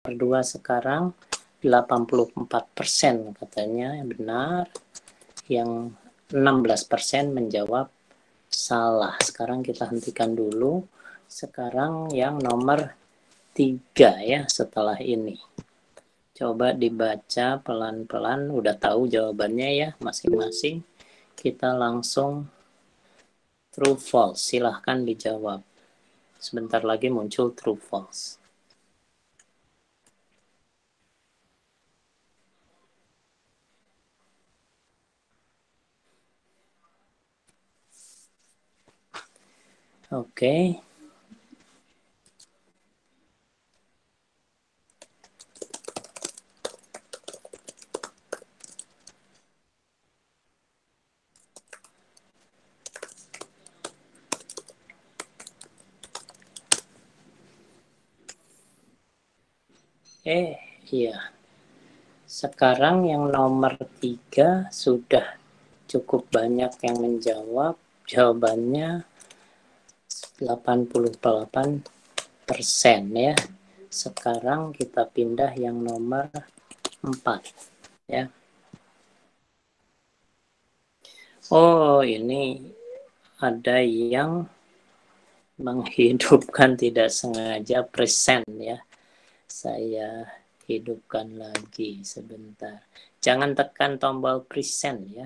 2 sekarang 84% katanya benar. Yang 16% menjawab salah. Sekarang kita hentikan dulu. Sekarang yang nomor 3 ya setelah ini. Coba dibaca pelan-pelan. Udah tahu jawabannya ya masing-masing. Kita langsung true false. Silahkan dijawab. Sebentar lagi muncul true false. Oke. Iya. Sekarang yang nomor 3 sudah cukup banyak yang menjawab. Jawabannya 88% ya. Sekarang kita pindah yang nomor 4 ya. Oh, ini ada yang menghidupkan tidak sengaja present ya. Saya hidupkan lagi sebentar. Jangan tekan tombol present ya.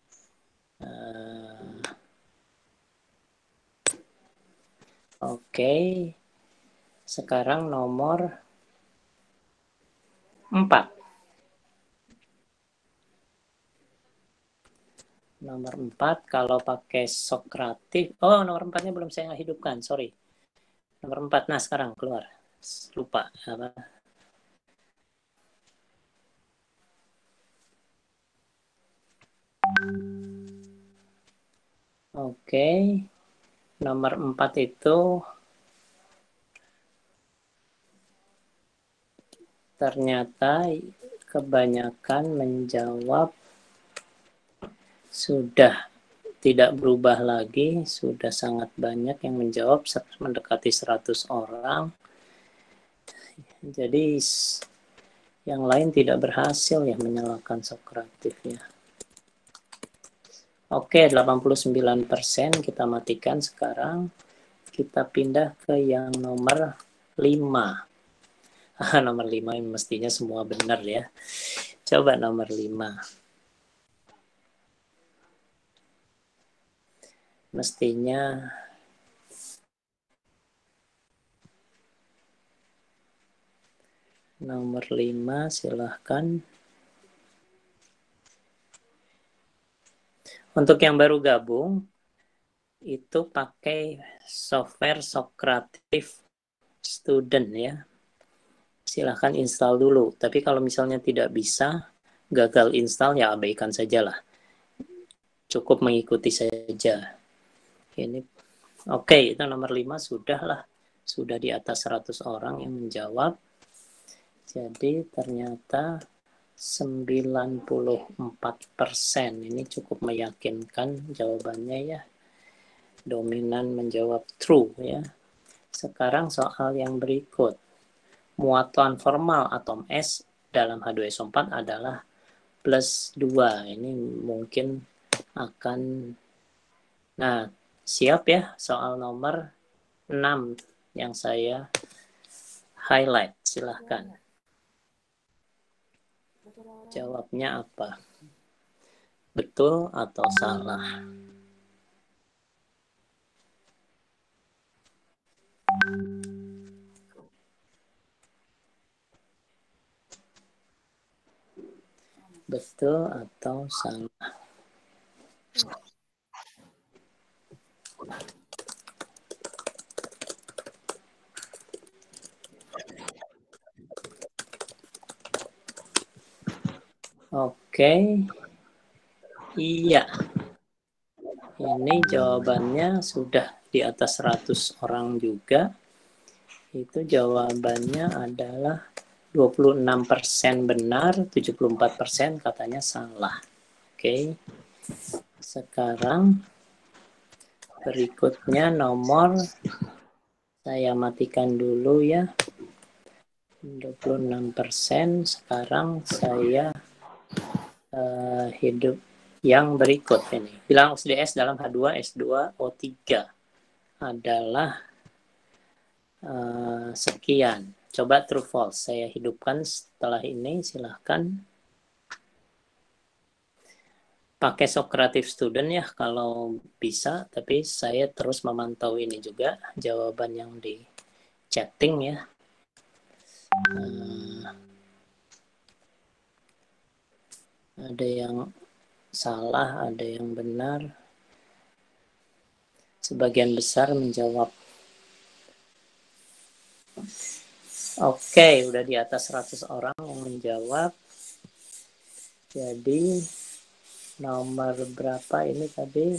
Oke. Sekarang nomor 4. Nomor 4 kalau pakai Sokratif. Oh, nomor 4-nya belum saya hidupkan, sorry. Nomor 4, nah sekarang keluar. Lupa apa. Oke. Nomor 4 itu ternyata kebanyakan menjawab sudah tidak berubah lagi, sudah sangat banyak yang menjawab, mendekati 100 orang. Jadi yang lain tidak berhasil ya menyalakan Sokratif ya. Oke, 89% kita matikan sekarang. Kita pindah ke yang nomor 5. Nomor 5 yang mestinya semua benar ya. Coba nomor 5. Mestinya nomor 5 silahkan. Untuk yang baru gabung, itu pakai software Sokratif Student ya. Silahkan install dulu. Tapi kalau misalnya tidak bisa, gagal install ya abaikan sajalah. Cukup mengikuti saja. Ini oke, itu nomor 5 sudah lah. Sudah di atas 100 orang yang menjawab. Jadi ternyata 94%. Ini cukup meyakinkan jawabannya ya. Dominan menjawab true ya. Sekarang soal yang berikut. Muatan formal atom S dalam H2SO4 adalah plus 2. Ini mungkin akan... Nah, siap ya soal nomor 6 yang saya highlight. Silahkan. Jawabnya apa? Betul atau salah? Betul atau salah? Oke. Iya. Ini jawabannya sudah di atas 100 orang juga. Itu jawabannya adalah 26% benar, 74% katanya salah. Oke. Sekarang berikutnya nomor, saya matikan dulu ya. 26%. Sekarang saya hidup yang berikut ini. Bilang oksidas dalam H2, S2, O3 adalah sekian. Coba true false. Saya hidupkan setelah ini, silahkan. Pakai Socrative Student ya kalau bisa, tapi saya terus memantau ini juga, jawaban yang di chatting ya. Ada yang salah, ada yang benar. Sebagian besar menjawab. Oke, udah di atas 100 orang yang menjawab. Jadi nomor berapa ini tadi?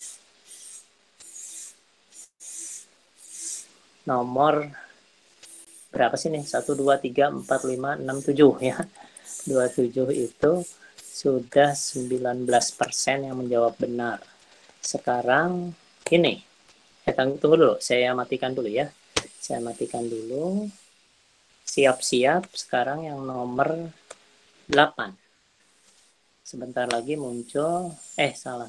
Nomor berapa sih nih? 1, 2, 3, 4, 5, 6, 7 ya. 27 itu sudah 19% yang menjawab benar. Sekarang ini. Tunggu dulu, saya matikan dulu ya. Saya matikan dulu. Siap-siap, sekarang yang nomor 8. Sebentar lagi muncul, salah.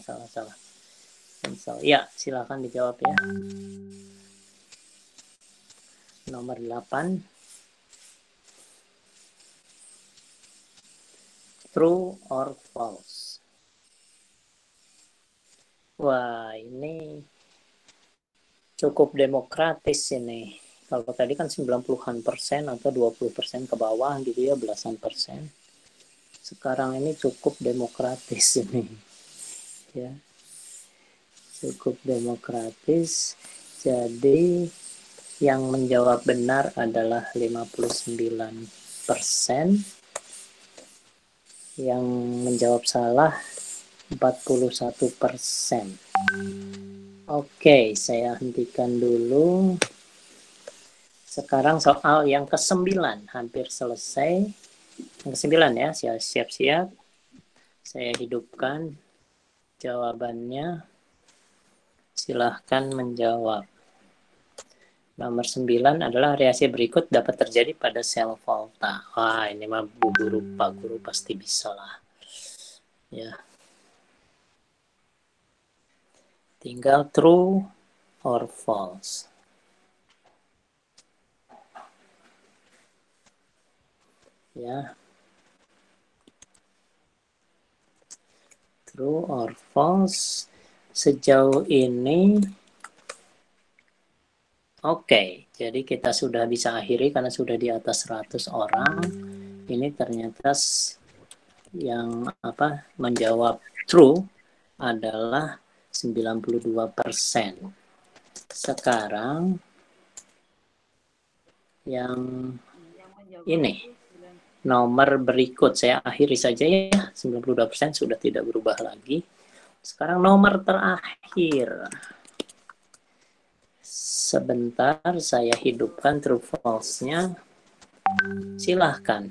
Ya, silakan dijawab ya. Nomor 8. True or false? Wah, ini cukup demokratis ini. Kalau tadi kan 90-an% atau 20% ke bawah gitu ya, belasan persen. Sekarang ini cukup demokratis ini. Ya. Cukup demokratis. Jadi yang menjawab benar adalah 59%. Yang menjawab salah 41%. Oke, saya hentikan dulu. Sekarang soal yang ke-9, hampir selesai. Yang ke-9 ya, siap-siap. Saya hidupkan jawabannya. Silahkan menjawab. Nomor 9 adalah reaksi berikut dapat terjadi pada sel volta. Wah, ini mah Bu Guru, Pak Guru pasti bisa lah. Ya. Tinggal true or false. Ya. True or false. Sejauh ini oke, jadi kita sudah bisa akhiri karena sudah di atas 100 orang. Ini ternyata yang menjawab true adalah 92%. Sekarang yang ini nomor berikut saya akhiri saja ya. 92% sudah tidak berubah lagi. Sekarang nomor terakhir. Sebentar saya hidupkan true false-nya. Silahkan.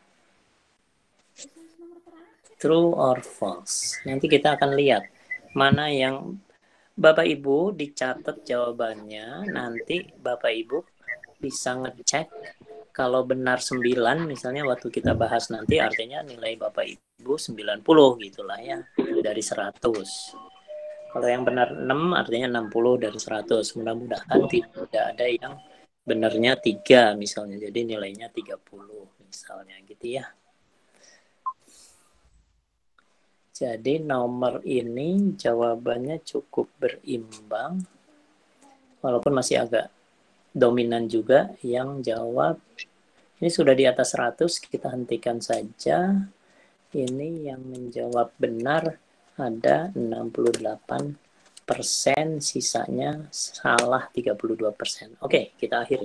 True or false. Nanti kita akan lihat mana yang Bapak Ibu dicatat jawabannya. Nanti Bapak Ibu bisa ngecek kalau benar 9 misalnya waktu kita bahas nanti artinya nilai Bapak Ibu 90 gitulah ya dari 100. Kalau yang benar 6 artinya 60 dari 100. Mudah-mudahan tidak ada yang benarnya 3 misalnya. Jadi nilainya 30 misalnya gitu ya. Jadi nomor ini jawabannya cukup berimbang. Walaupun masih agak dominan juga yang jawab. Ini sudah di atas 100, kita hentikan saja. Ini yang menjawab benar ada 68%, sisanya salah 32%. Oke, kita akhiri.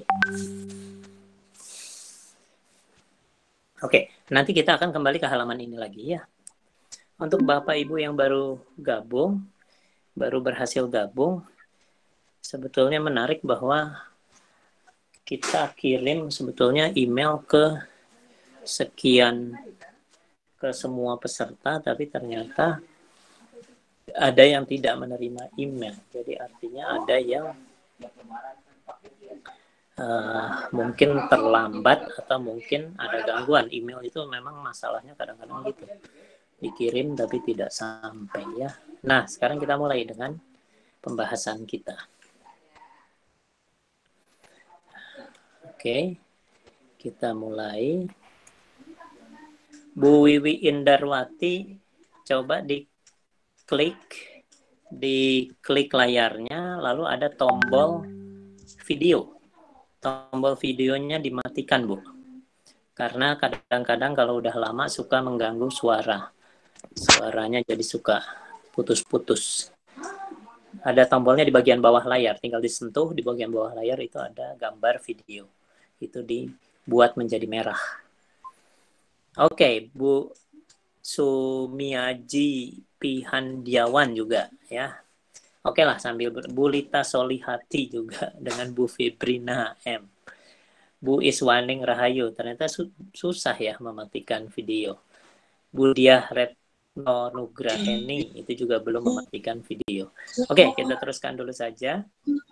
Oke, nanti kita akan kembali ke halaman ini lagi ya. Untuk Bapak Ibu yang baru berhasil gabung, sebetulnya menarik bahwa kita kirim sebetulnya email ke semua peserta, tapi ternyata ada yang tidak menerima email. Jadi artinya ada yang mungkin terlambat atau mungkin ada gangguan. Email itu memang masalahnya kadang-kadang gitu, dikirim tapi tidak sampai ya. Nah, sekarang kita mulai dengan pembahasan kita. Oke, kita mulai. Bu Wiwi Indarwati, coba diklik layarnya, lalu ada tombol video. Tombol videonya dimatikan, Bu. Karena kadang-kadang kalau udah lama suka mengganggu suara. Suaranya jadi suka putus-putus. Ada tombolnya di bagian bawah layar, tinggal disentuh di bagian bawah layar itu ada gambar video. Itu dibuat menjadi merah. Oke, Bu Sumiaji Pihandiawan juga ya. Oke lah, sambil Bu Lita Solihati juga dengan Bu Febrina M. Bu Iswaning Rahayu, ternyata susah ya mematikan video. Bu Diah Retno Nugraheni itu juga belum mematikan video. Oke, kita teruskan dulu saja.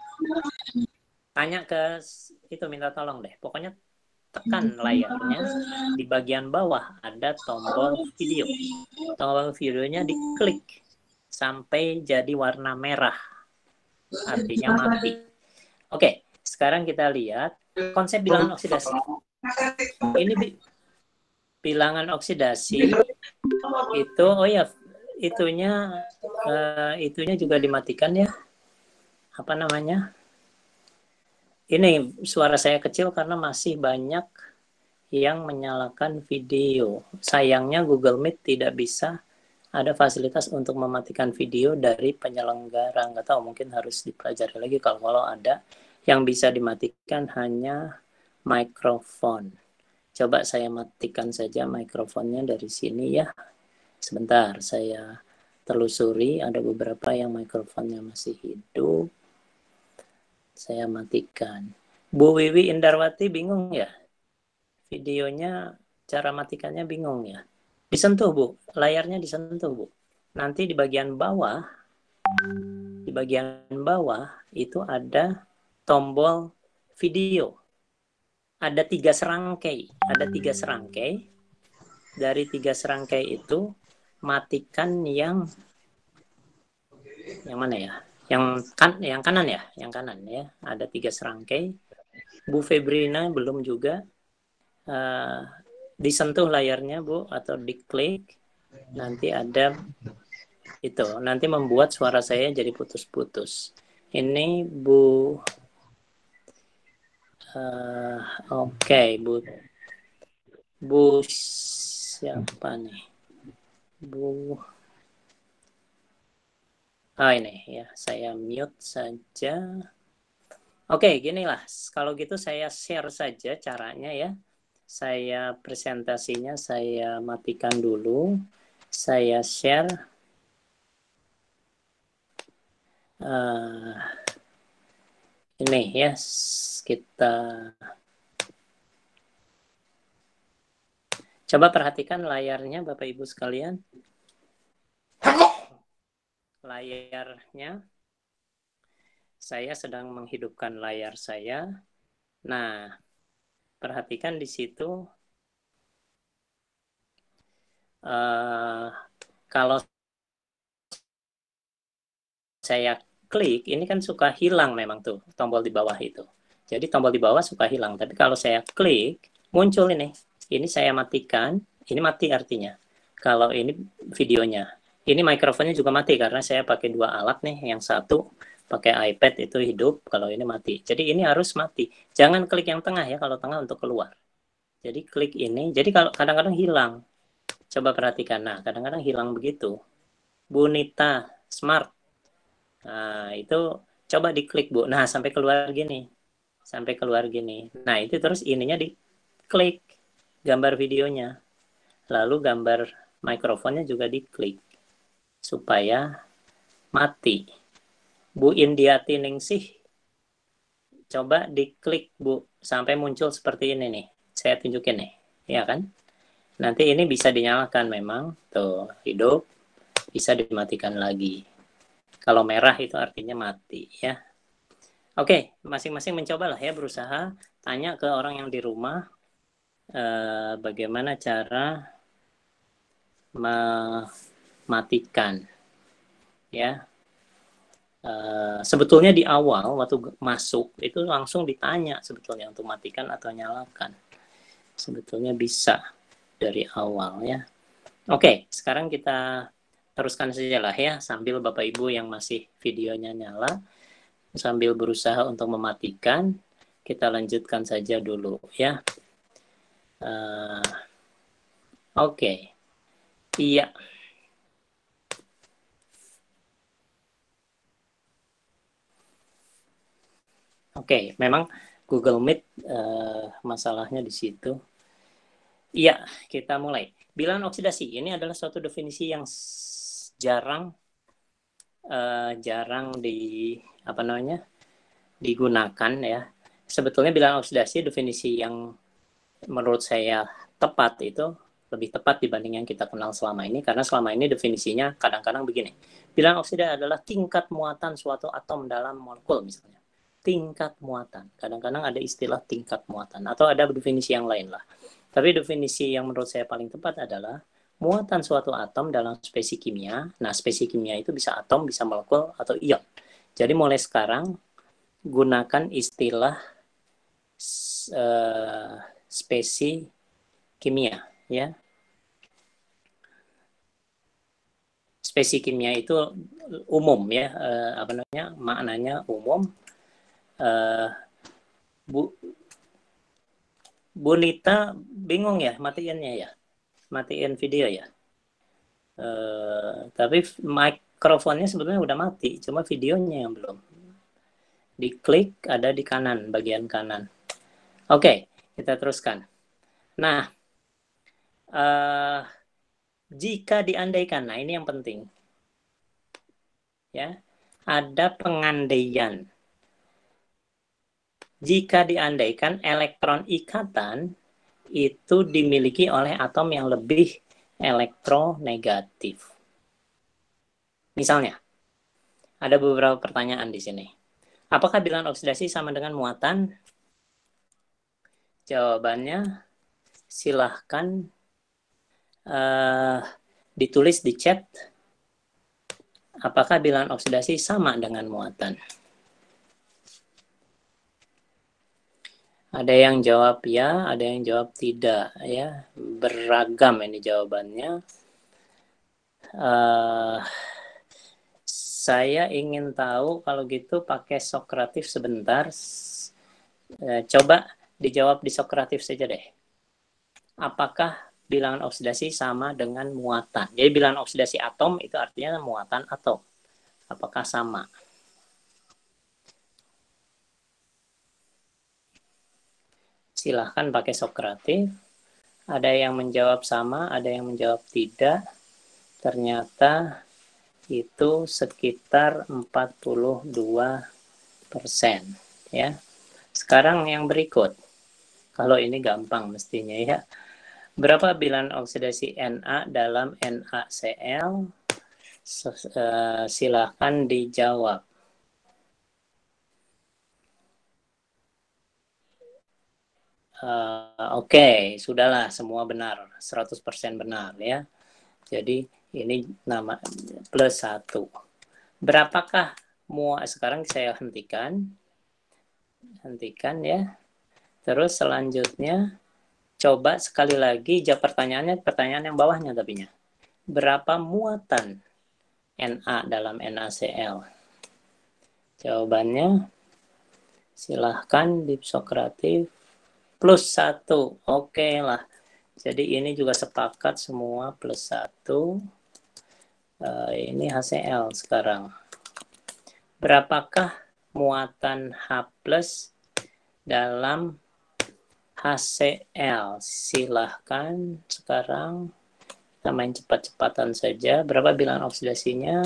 Tanya ke itu, minta tolong deh. Pokoknya tekan layarnya, di bagian bawah ada tombol video. Tombol videonya diklik sampai jadi warna merah, artinya mati. Oke, sekarang kita lihat konsep bilangan oksidasi. Ini bilangan oksidasi itu, oh ya, itunya juga dimatikan ya. Apa namanya? Ini suara saya kecil karena masih banyak yang menyalakan video. Sayangnya Google Meet tidak bisa ada fasilitas untuk mematikan video dari penyelenggara. Nggak tahu, mungkin harus dipelajari lagi. Kalau ada, yang bisa dimatikan hanya mikrofon. Coba saya matikan saja mikrofonnya dari sini ya. Sebentar, saya telusuri. Ada beberapa yang mikrofonnya masih hidup. Saya matikan. Bu Wiwi Indarwati bingung ya? Videonya, cara matikannya bingung ya? Disentuh, Bu. Layarnya disentuh, Bu. Nanti di bagian bawah itu ada tombol video. Ada 3 serangkai. Dari 3 serangkai itu, matikan yang mana ya? Yang kanan ya? Yang kanan ya. Ada 3 serangkai. Bu Febrina belum juga. Disentuh layarnya, Bu, atau diklik. Nanti ada itu. Nanti membuat suara saya jadi putus-putus. Ini Bu... Oke, Bu siapa nih? Bu... ini ya, saya mute saja. Oke, ginilah. Kalau gitu saya share saja caranya ya. Saya presentasinya saya matikan dulu. Saya share. Ini ya, kita coba perhatikan layarnya Bapak Ibu sekalian. Layarnya, saya sedang menghidupkan layar saya. Nah, perhatikan di situ. Kalau saya klik, ini kan suka hilang memang tuh tombol di bawah itu. Jadi tombol di bawah suka hilang. Tapi kalau saya klik, muncul ini. Ini saya matikan. Ini mati artinya. Kalau ini videonya. Ini mikrofonnya juga mati karena saya pakai 2 alat nih. Yang satu pakai iPad itu hidup, kalau ini mati. Jadi ini harus mati. Jangan klik yang tengah ya, kalau tengah untuk keluar. Jadi klik ini. Jadi kalau kadang-kadang hilang. Coba perhatikan. Nah, kadang-kadang hilang begitu. Bunita Smart. Nah, itu coba diklik, Bu. Nah, sampai keluar gini. Nah, itu terus ininya diklik. Gambar videonya. Lalu gambar mikrofonnya juga diklik. Supaya mati. Bu Indiati Ningsih. Coba diklik, Bu. Sampai muncul seperti ini nih. Saya tunjukin nih. Ya kan? Nanti ini bisa dinyalakan memang. Tuh, hidup. Bisa dimatikan lagi. Kalau merah itu artinya mati ya. Oke, masing-masing mencobalah ya, berusaha tanya ke orang yang di rumah bagaimana cara mematikan ya. Sebetulnya di awal waktu masuk itu langsung ditanya sebetulnya untuk matikan atau nyalakan. Sebetulnya bisa dari awal ya. Oke, sekarang kita teruskan saja lah ya, sambil Bapak Ibu yang masih videonya nyala, sambil berusaha untuk mematikan, kita lanjutkan saja dulu ya. Oke, iya. Oke, memang Google Meet masalahnya di situ. Iya, kita mulai. Bilangan oksidasi ini adalah suatu definisi yang jarang jarang apa namanya digunakan ya. Sebetulnya bilangan oksidasi definisi yang menurut saya tepat itu lebih tepat dibanding yang kita kenal selama ini, karena selama ini definisinya kadang-kadang begini. Bilangan oksida adalah tingkat muatan suatu atom dalam molekul misalnya. Tingkat muatan. Kadang-kadang ada istilah tingkat muatan atau ada definisi yang lain lah. Tapi definisi yang menurut saya paling tepat adalah muatan suatu atom dalam spesies kimia. Nah, spesies kimia itu bisa atom, bisa molekul, atau ion. Jadi mulai sekarang gunakan istilah spesies kimia ya. Spesies kimia itu umum ya, apa namanya, maknanya umum. Bu Bu Nita bingung ya matiinnya ya, matiin video ya. Tapi mikrofonnya sebetulnya udah mati, cuma videonya yang belum. Diklik ada di kanan, bagian kanan. Oke, kita teruskan. Nah, jika diandaikan, nah ini yang penting, ya, ada pengandaian. Jika diandaikan elektron ikatan itu dimiliki oleh atom yang lebih elektronegatif. Misalnya, ada beberapa pertanyaan di sini. Apakah bilangan oksidasi sama dengan muatan? Jawabannya silahkan ditulis di chat. Apakah bilangan oksidasi sama dengan muatan? Ada yang jawab ya, ada yang jawab tidak ya. Beragam ini jawabannya. Saya ingin tahu kalau gitu pakai Sokratif sebentar. Coba dijawab di Sokratif saja deh. Apakah bilangan oksidasi sama dengan muatan? Jadi bilangan oksidasi atom itu artinya muatan atom. Apakah sama? Silahkan pakai Sokratif. Ada yang menjawab sama, ada yang menjawab tidak. Ternyata itu sekitar 42%. Ya. Sekarang yang berikut. Kalau ini gampang mestinya ya. Berapa bilangan oksidasi Na dalam NaCl? Silahkan dijawab. Oke, sudahlah, semua benar, 100% benar ya. Jadi ini nama plus 1. Berapakah sekarang saya hentikan ya. Terus selanjutnya coba sekali lagi jawab pertanyaan yang bawahnya tapinya. Berapa muatan Na dalam NaCl? Jawabannya silahkan di Sokratif plus 1. Oke lah. Jadi ini juga sepakat semua plus 1. Ini HCl sekarang. Berapakah muatan H plus dalam HCl? Silahkan sekarang kita main cepat-cepatan saja. Berapa bilangan oksidasinya?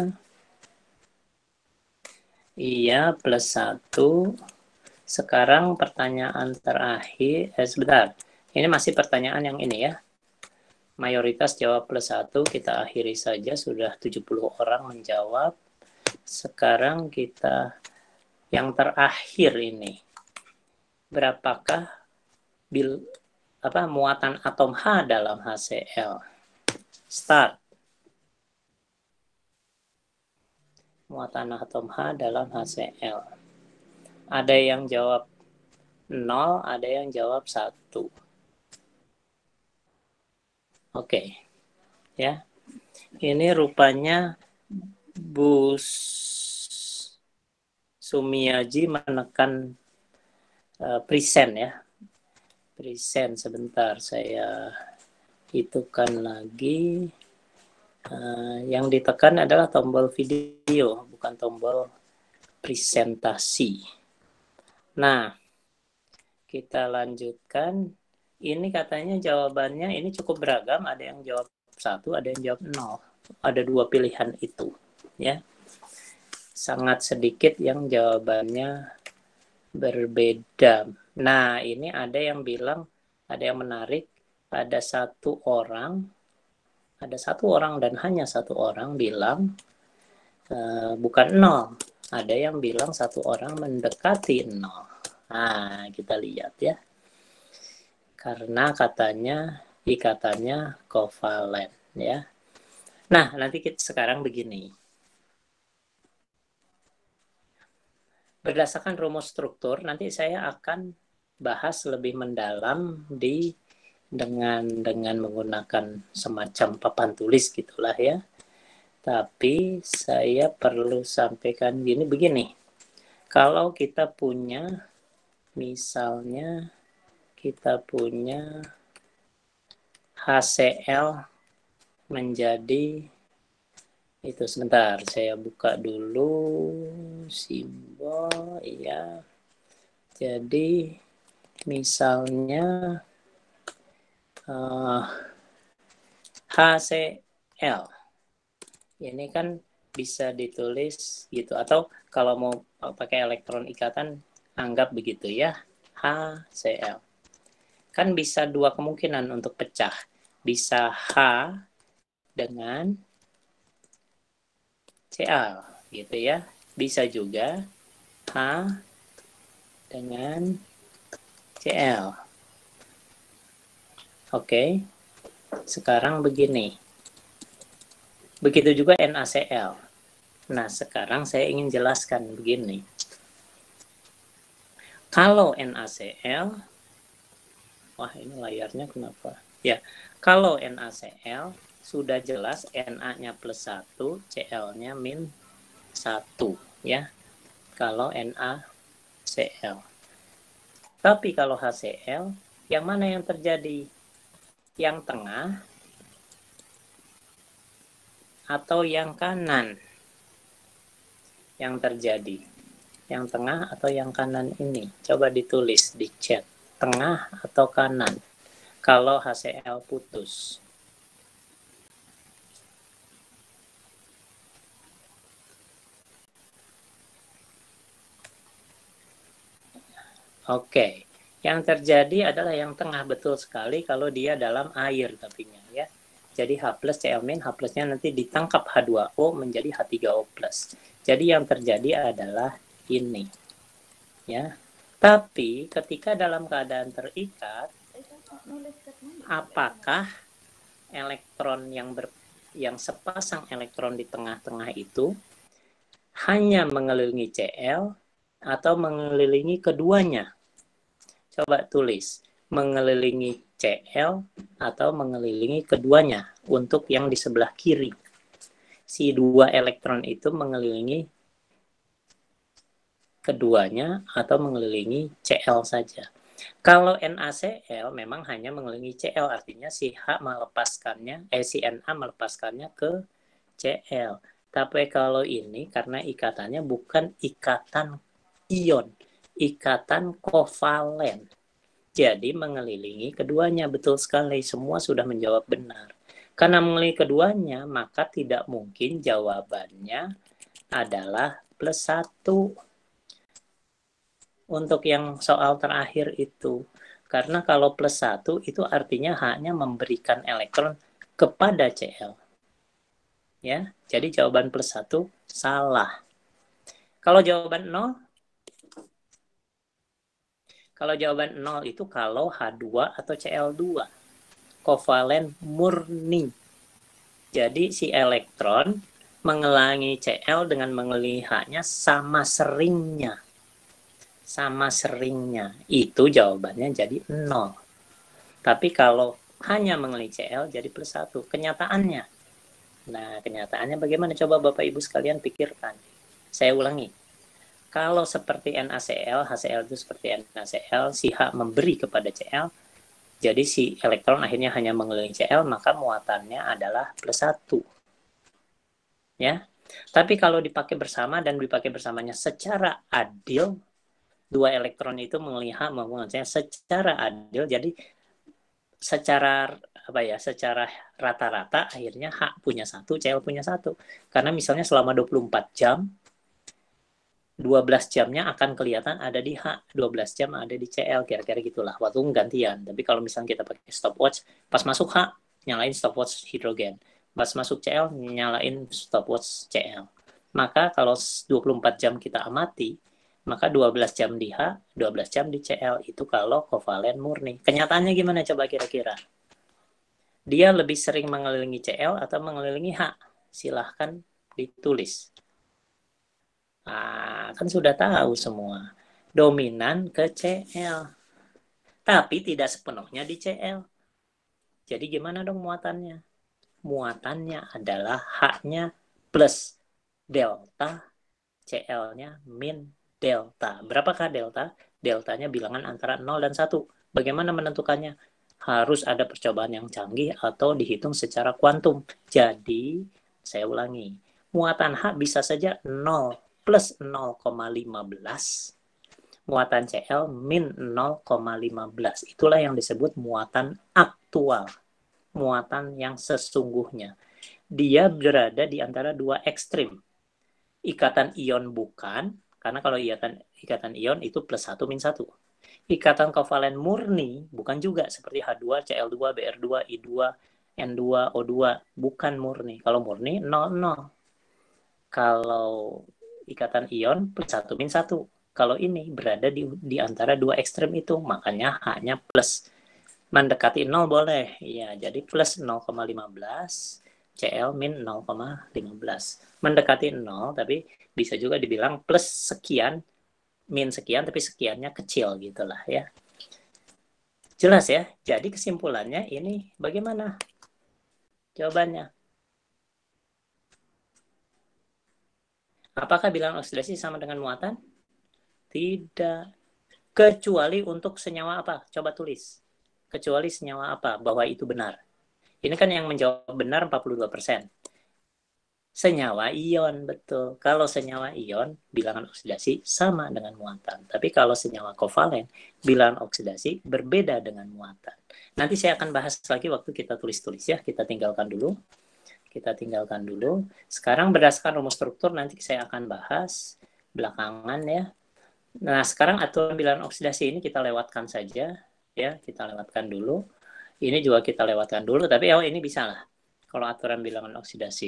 Iya, plus 1. Sekarang pertanyaan terakhir. Sebentar. Ini masih pertanyaan yang ini ya. Mayoritas jawab plus 1. Kita akhiri saja. Sudah 70 orang menjawab. Sekarang kita Yang terakhir ini, berapakah muatan atom H dalam HCl? Start. Muatan atom H dalam HCl. Ada yang jawab 0, ada yang jawab 1. Oke. Ya. Ini rupanya Bu Sumiaji menekan present ya. Present sebentar, saya hitukan lagi. Yang ditekan adalah tombol video, bukan tombol presentasi. Nah, kita lanjutkan. Ini katanya jawabannya ini cukup beragam. Ada yang jawab 1, ada yang jawab 0. Ada 2 pilihan itu. Ya, sangat sedikit yang jawabannya berbeda. Nah, ini ada yang bilang, ada yang menarik, ada satu orang dan hanya satu orang bilang bukan 0. Ada yang bilang satu orang mendekati 0. Nah, kita lihat ya. Karena katanya ikatannya kovalen ya. Nah, nanti kita sekarang begini. Berdasarkan rumus struktur, nanti saya akan bahas lebih mendalam dengan menggunakan semacam papan tulis gitulah ya. Tapi saya perlu sampaikan begini. Kalau kita punya, misalnya kita punya HCl menjadi itu, sebentar saya buka dulu simbol ya. Jadi misalnya HCl ini kan bisa ditulis gitu, atau kalau mau pakai elektron ikatan anggap begitu ya, HCl. Kan bisa 2 kemungkinan untuk pecah. Bisa H dengan Cl gitu ya. Bisa juga H dengan Cl. Oke. Sekarang begini. Begitu juga NaCl. Nah, sekarang saya ingin jelaskan begini. Kalau NaCl, wah ini layarnya kenapa? Ya, kalau NaCl sudah jelas Na-nya plus 1, Cl-nya min 1 ya. Kalau NaCl. Tapi kalau HCl, yang mana yang terjadi? Yang tengah atau yang kanan yang terjadi? Yang tengah atau yang kanan ini? Coba ditulis di chat. Tengah atau kanan? Kalau HCl putus. Oke. Yang terjadi adalah yang tengah, betul sekali kalau dia dalam air tapinya ya. Jadi H plus Cl min, H plusnya nanti ditangkap H2O menjadi H3O plus. Jadi yang terjadi adalah ini. Ya. Tapi ketika dalam keadaan terikat, apakah elektron yang sepasang elektron di tengah-tengah itu hanya mengelilingi Cl atau mengelilingi keduanya? Coba tulis, mengelilingi Cl atau mengelilingi keduanya untuk yang di sebelah kiri. Si 2 elektron itu mengelilingi keduanya atau mengelilingi Cl saja. Kalau NaCl memang hanya mengelilingi Cl, artinya si si Na melepaskannya ke Cl. Tapi kalau ini karena ikatannya bukan ikatan ion, ikatan kovalen. Jadi mengelilingi keduanya, betul sekali. Semua sudah menjawab benar. Karena mengelilingi keduanya, maka tidak mungkin jawabannya adalah plus 1. Untuk yang soal terakhir itu. Karena kalau plus 1 itu artinya hanya memberikan elektron kepada Cl. Ya, jadi jawaban plus 1 salah. Kalau jawaban 0, Kalau jawaban 0 itu kalau H2 atau Cl2. Kovalen murni. Jadi si elektron mengelangi Cl dengan mengelilingi H-nya sama seringnya. Sama seringnya. Itu jawabannya jadi 0. Tapi kalau hanya mengelilingi Cl jadi plus 1. Kenyataannya. Nah, kenyataannya bagaimana? Coba Bapak Ibu sekalian pikirkan. Saya ulangi. Kalau seperti NaCl, HCl itu seperti NaCl, si H memberi kepada Cl, jadi si elektron akhirnya hanya mengelilingi Cl, maka muatannya adalah plus 1. Ya. Tapi kalau dipakai bersama dan dipakai bersamanya secara adil, dua elektron itu mengelilingi H mengelilingi secara adil, jadi secara apa ya, secara rata-rata akhirnya H punya 1, Cl punya 1. Karena misalnya selama 24 jam 12 jamnya akan kelihatan ada di H, 12 jam ada di Cl, kira-kira gitulah. Waktu gantian. Tapi kalau misalnya kita pakai stopwatch, pas masuk H, nyalain stopwatch hidrogen. Pas masuk Cl, nyalain stopwatch Cl. Maka kalau 24 jam kita amati, maka 12 jam di H, 12 jam di Cl. Itu kalau kovalen murni. Kenyataannya gimana coba kira-kira? Dia lebih sering mengelilingi Cl atau mengelilingi H? Silahkan ditulis. Nah, kan sudah tahu semua. Dominan ke Cl. Tapi tidak sepenuhnya di Cl. Jadi gimana dong muatannya? Muatannya adalah H-nya plus delta, Cl-nya min delta. Berapakah delta? Deltanya bilangan antara 0 dan 1. Bagaimana menentukannya? Harus ada percobaan yang canggih atau dihitung secara kuantum. Jadi, saya ulangi. Muatan H bisa saja 0 plus 0,15, muatan Cl min 0,15. Itulah yang disebut muatan aktual, muatan yang sesungguhnya. Dia berada di antara dua ekstrim. Ikatan ion bukan, karena kalau ikatan ion itu plus 1 min 1. Ikatan kovalen murni bukan juga, seperti H2, Cl2, Br2, I2, N2, O2, bukan murni. Kalau murni 0, 0. Kalau ikatan ion plus 1 min 1. Kalau ini berada di antara dua ekstrem itu, makanya H-nya plus. Mendekati 0 boleh. Ya, jadi plus 0,15, Cl min 0,15. Mendekati 0, tapi bisa juga dibilang plus sekian, min sekian, tapi sekiannya kecil gitulah ya. Jelas ya? Jadi kesimpulannya ini bagaimana? Jawabannya. Apakah bilangan oksidasi sama dengan muatan? Tidak. Kecuali untuk senyawa apa? Coba tulis. Kecuali senyawa apa bahwa itu benar. Ini kan yang menjawab benar 42%. Senyawa ion, betul. Kalau senyawa ion, bilangan oksidasi sama dengan muatan. Tapi kalau senyawa kovalen, bilangan oksidasi berbeda dengan muatan. Nanti saya akan bahas lagi waktu kita tulis-tulis ya. Kita tinggalkan dulu. Sekarang berdasarkan rumus struktur nanti saya akan bahas belakangan ya. Nah, sekarang aturan bilangan oksidasi ini kita lewatkan saja ya. Kita lewatkan dulu. Ini juga kita lewatkan dulu, tapi ini bisa lah. Kalau aturan bilangan oksidasi.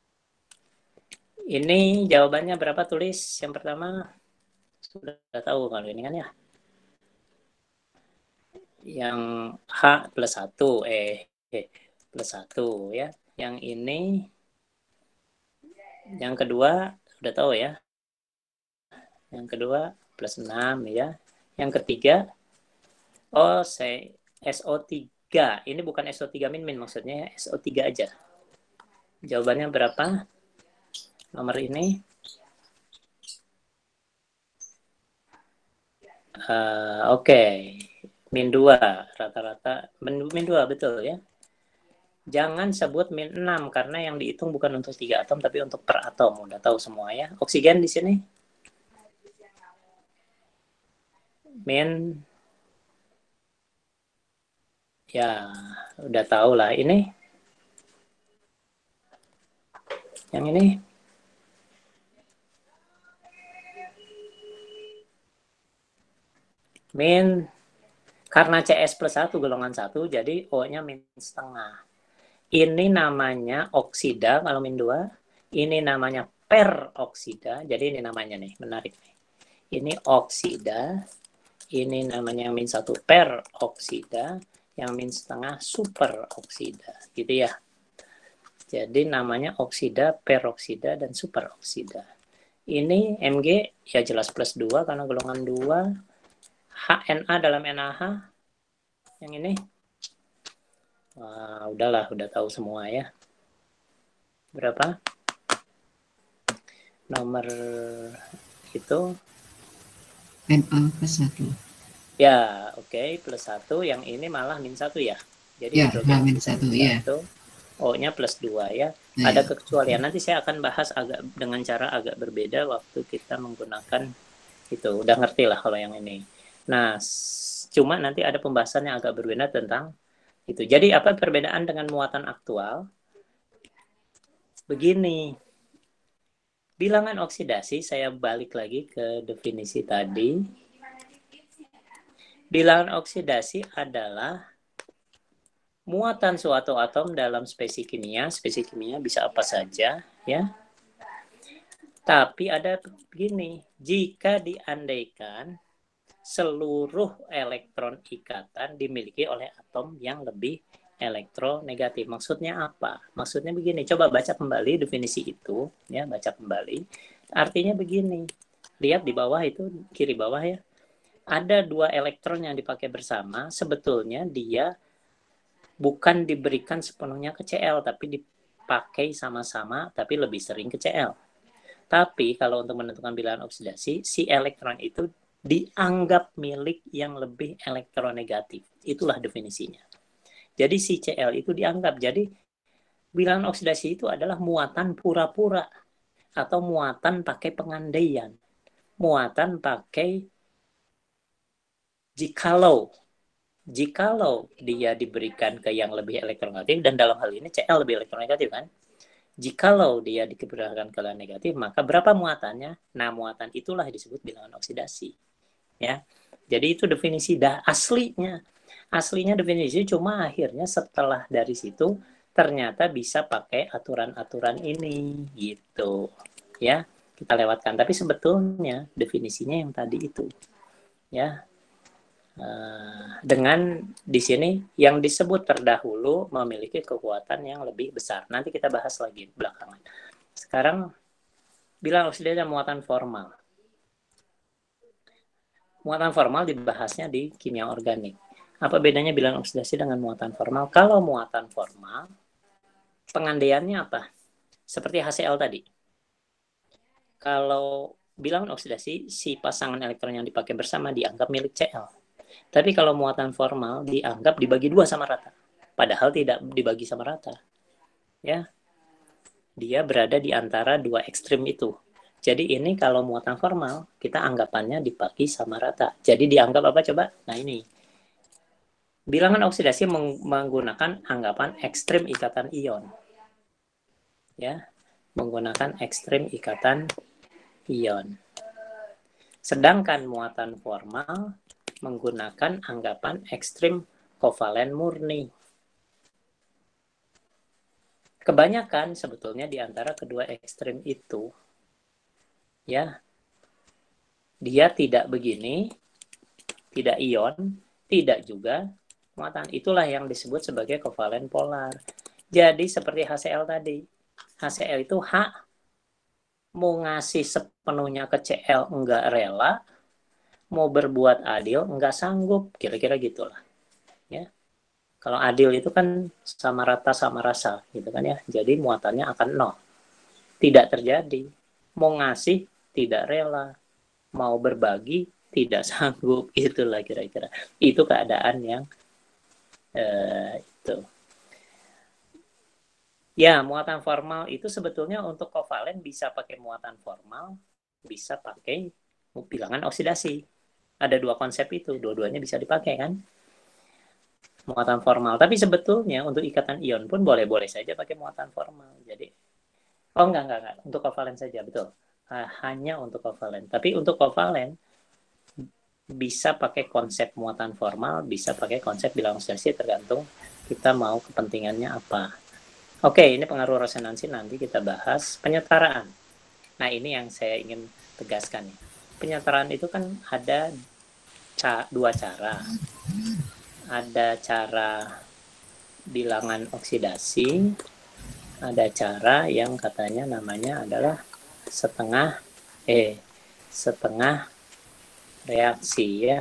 Ini jawabannya berapa, tulis? Yang pertama, sudah tahu kalau ini kan ya. Yang H plus 1, plus 1 ya. Yang ini, yang kedua, sudah tahu ya. Yang kedua, plus 6 ya. Yang ketiga, SO3. Ini bukan SO3 min maksudnya, SO3 aja. Jawabannya berapa? Nomor ini. Oke. Min 2 rata-rata. Min 2 betul ya. Jangan sebut min 6 karena yang dihitung bukan untuk 3 atom tapi untuk per atom. Udah tahu semua ya. Oksigen di sini. Min, ya udah tahu lah. Ini yang ini min, karena CS plus 1 golongan 1 jadi O-nya min setengah. Ini namanya oksida kalau min 2. Ini namanya peroksida. Jadi ini namanya nih, menarik nih. Ini oksida, Ini namanya yang min 1 peroksida, yang min setengah superoksida, gitu ya. Jadi namanya oksida, peroksida, dan superoksida. Ini Mg ya jelas plus 2 karena golongan 2. HNA dalam NaH, yang ini. Wah, udahlah, udah tahu semua ya. Berapa? Nomor itu Na plus 1. ya, oke, plus 1. Yang ini malah min 1 ya. Jadi Ya, hidrogen min 1 ya. 1, O-nya plus 2 ya. Nah, Ada kekecualian. Nanti saya akan bahas agak dengan cara agak berbeda waktu kita menggunakan itu. Udah ngerti lah kalau yang ini. Nah, cuma nanti ada pembahasan yang agak berbeda tentang itu. Jadi apa perbedaan dengan muatan aktual? Begini. Bilangan oksidasi, saya balik lagi ke definisi tadi. Bilangan oksidasi adalah muatan suatu atom dalam spesies kimia. Spesies kimia bisa apa saja, ya. Tapi ada begini, jika diandaikan seluruh elektron ikatan dimiliki oleh atom yang lebih elektronegatif. Maksudnya apa? Maksudnya begini, coba baca kembali definisi itu, ya, baca kembali. Artinya begini, lihat di bawah itu, kiri bawah ya, ada 2 elektron yang dipakai bersama, sebetulnya dia bukan diberikan sepenuhnya ke Cl, tapi dipakai sama-sama, tapi lebih sering ke Cl. Tapi kalau untuk menentukan bilangan oksidasi, si elektron itu dianggap milik yang lebih elektronegatif. Itulah definisinya. Jadi si Cl itu dianggap. Jadi bilangan oksidasi itu adalah muatan pura-pura atau muatan pakai pengandaian. Muatan pakai jikalau dia diberikan ke yang lebih elektronegatif, dan dalam hal ini Cl lebih elektronegatif kan. Jikalau dia diberikan ke yang negatif, maka berapa muatannya? Nah, muatan itulah disebut bilangan oksidasi. Ya. Jadi itu definisi aslinya. Aslinya definisi, cuma akhirnya setelah dari situ ternyata bisa pakai aturan-aturan ini gitu. Ya, kita lewatkan. Tapi sebetulnya definisinya yang tadi itu. Ya. Dengan di sini yang disebut terdahulu memiliki kekuatan yang lebih besar. Nanti kita bahas lagi belakangan. Sekarang bilang oksidasi muatan formal. Muatan formal dibahasnya di kimia organik. Apa bedanya bilangan oksidasi dengan muatan formal? Kalau muatan formal, pengandaiannya apa? Seperti HCl tadi. Kalau bilangan oksidasi, si pasangan elektron yang dipakai bersama dianggap milik Cl. Tapi kalau muatan formal dianggap dibagi 2 sama rata. Padahal tidak dibagi sama rata. Ya. Dia berada di antara 2 ekstrim itu. Jadi ini kalau muatan formal, kita anggapannya dibagi sama rata. Jadi dianggap apa coba? Nah ini. Bilangan oksidasi menggunakan anggapan ekstrim ikatan ion. Ya. Menggunakan ekstrim ikatan ion. Sedangkan muatan formal menggunakan anggapan ekstrim kovalen murni. Kebanyakan sebetulnya di antara kedua ekstrim itu, ya, dia tidak begini, tidak ion, tidak juga muatan. Itulah yang disebut sebagai kovalen polar. Jadi seperti HCl tadi, HCl itu H mau ngasih sepenuhnya ke Cl enggak rela, mau berbuat adil enggak sanggup, kira-kira gitulah. Ya. Kalau adil itu kan sama rata sama rasa, gitu kan ya. Jadi muatannya akan 0. Tidak terjadi. Mau ngasih tidak rela, mau berbagi tidak sanggup, itulah kira-kira. Itu keadaan yang itu. Ya, muatan formal itu sebetulnya untuk kovalen bisa pakai muatan formal, bisa pakai bilangan oksidasi. Ada 2 konsep itu, dua-duanya bisa dipakai kan. Muatan formal. Tapi sebetulnya untuk ikatan ion pun boleh-boleh saja pakai muatan formal. Jadi, enggak. Untuk kovalen saja, betul. Hanya untuk kovalen. Tapi untuk kovalen, bisa pakai konsep muatan formal, bisa pakai konsep bilangan oksidasi, tergantung kita mau kepentingannya apa. Oke, ini pengaruh resonansi nanti kita bahas. Penyetaraan. Nah, ini yang saya ingin tegaskan. Penyetaraan itu kan ada dua cara. Ada cara bilangan oksidasi, ada cara yang katanya namanya adalah setengah reaksi ya.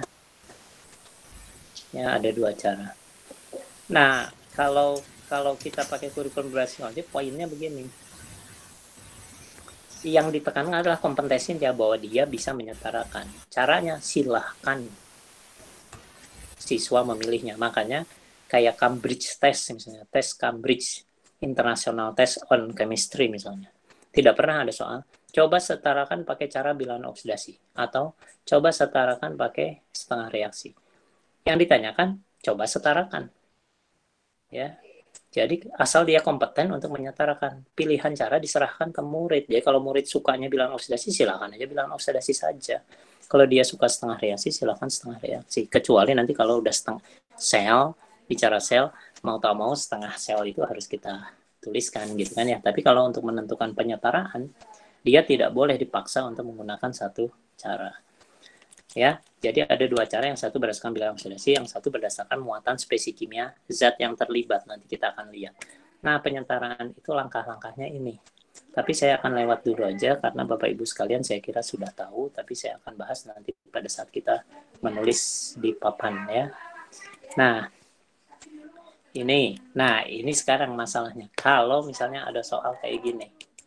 Ya, ada dua cara. Nah, kalau kita pakai kurikulum berbasis kognitif, poinnya begini. Yang ditekankan adalah kompetensi dia, bahwa dia bisa menyetarakan. Caranya silahkan siswa memilihnya. Makanya kayak Cambridge Test misalnya, tes Cambridge International Test on Chemistry misalnya. Tidak pernah ada soal coba setarakan pakai cara bilangan oksidasi atau coba setarakan pakai setengah reaksi. Yang ditanyakan coba setarakan. Ya. Jadi asal dia kompeten untuk menyetarakan, pilihan cara diserahkan ke murid. Jadi kalau murid sukanya bilangan oksidasi, silakan aja bilangan oksidasi saja. Kalau dia suka setengah reaksi, silakan setengah reaksi. Kecuali nanti kalau udah setengah sel, bicara sel, mau tak mau setengah sel itu harus kita tuliskan gitu kan ya. Tapi kalau untuk menentukan penyetaraan, dia tidak boleh dipaksa untuk menggunakan satu cara. Ya, jadi ada dua cara, yang satu berdasarkan bilangan oksidasi, yang satu berdasarkan muatan spesies kimia zat yang terlibat, nanti kita akan lihat. Nah, penyetaraan itu langkah-langkahnya ini. Tapi saya akan lewat dulu aja, karena Bapak Ibu sekalian saya kira sudah tahu, tapi saya akan bahas nanti pada saat kita menulis di papan ya. Nah, ini sekarang masalahnya. Kalau misalnya ada soal kayak gini.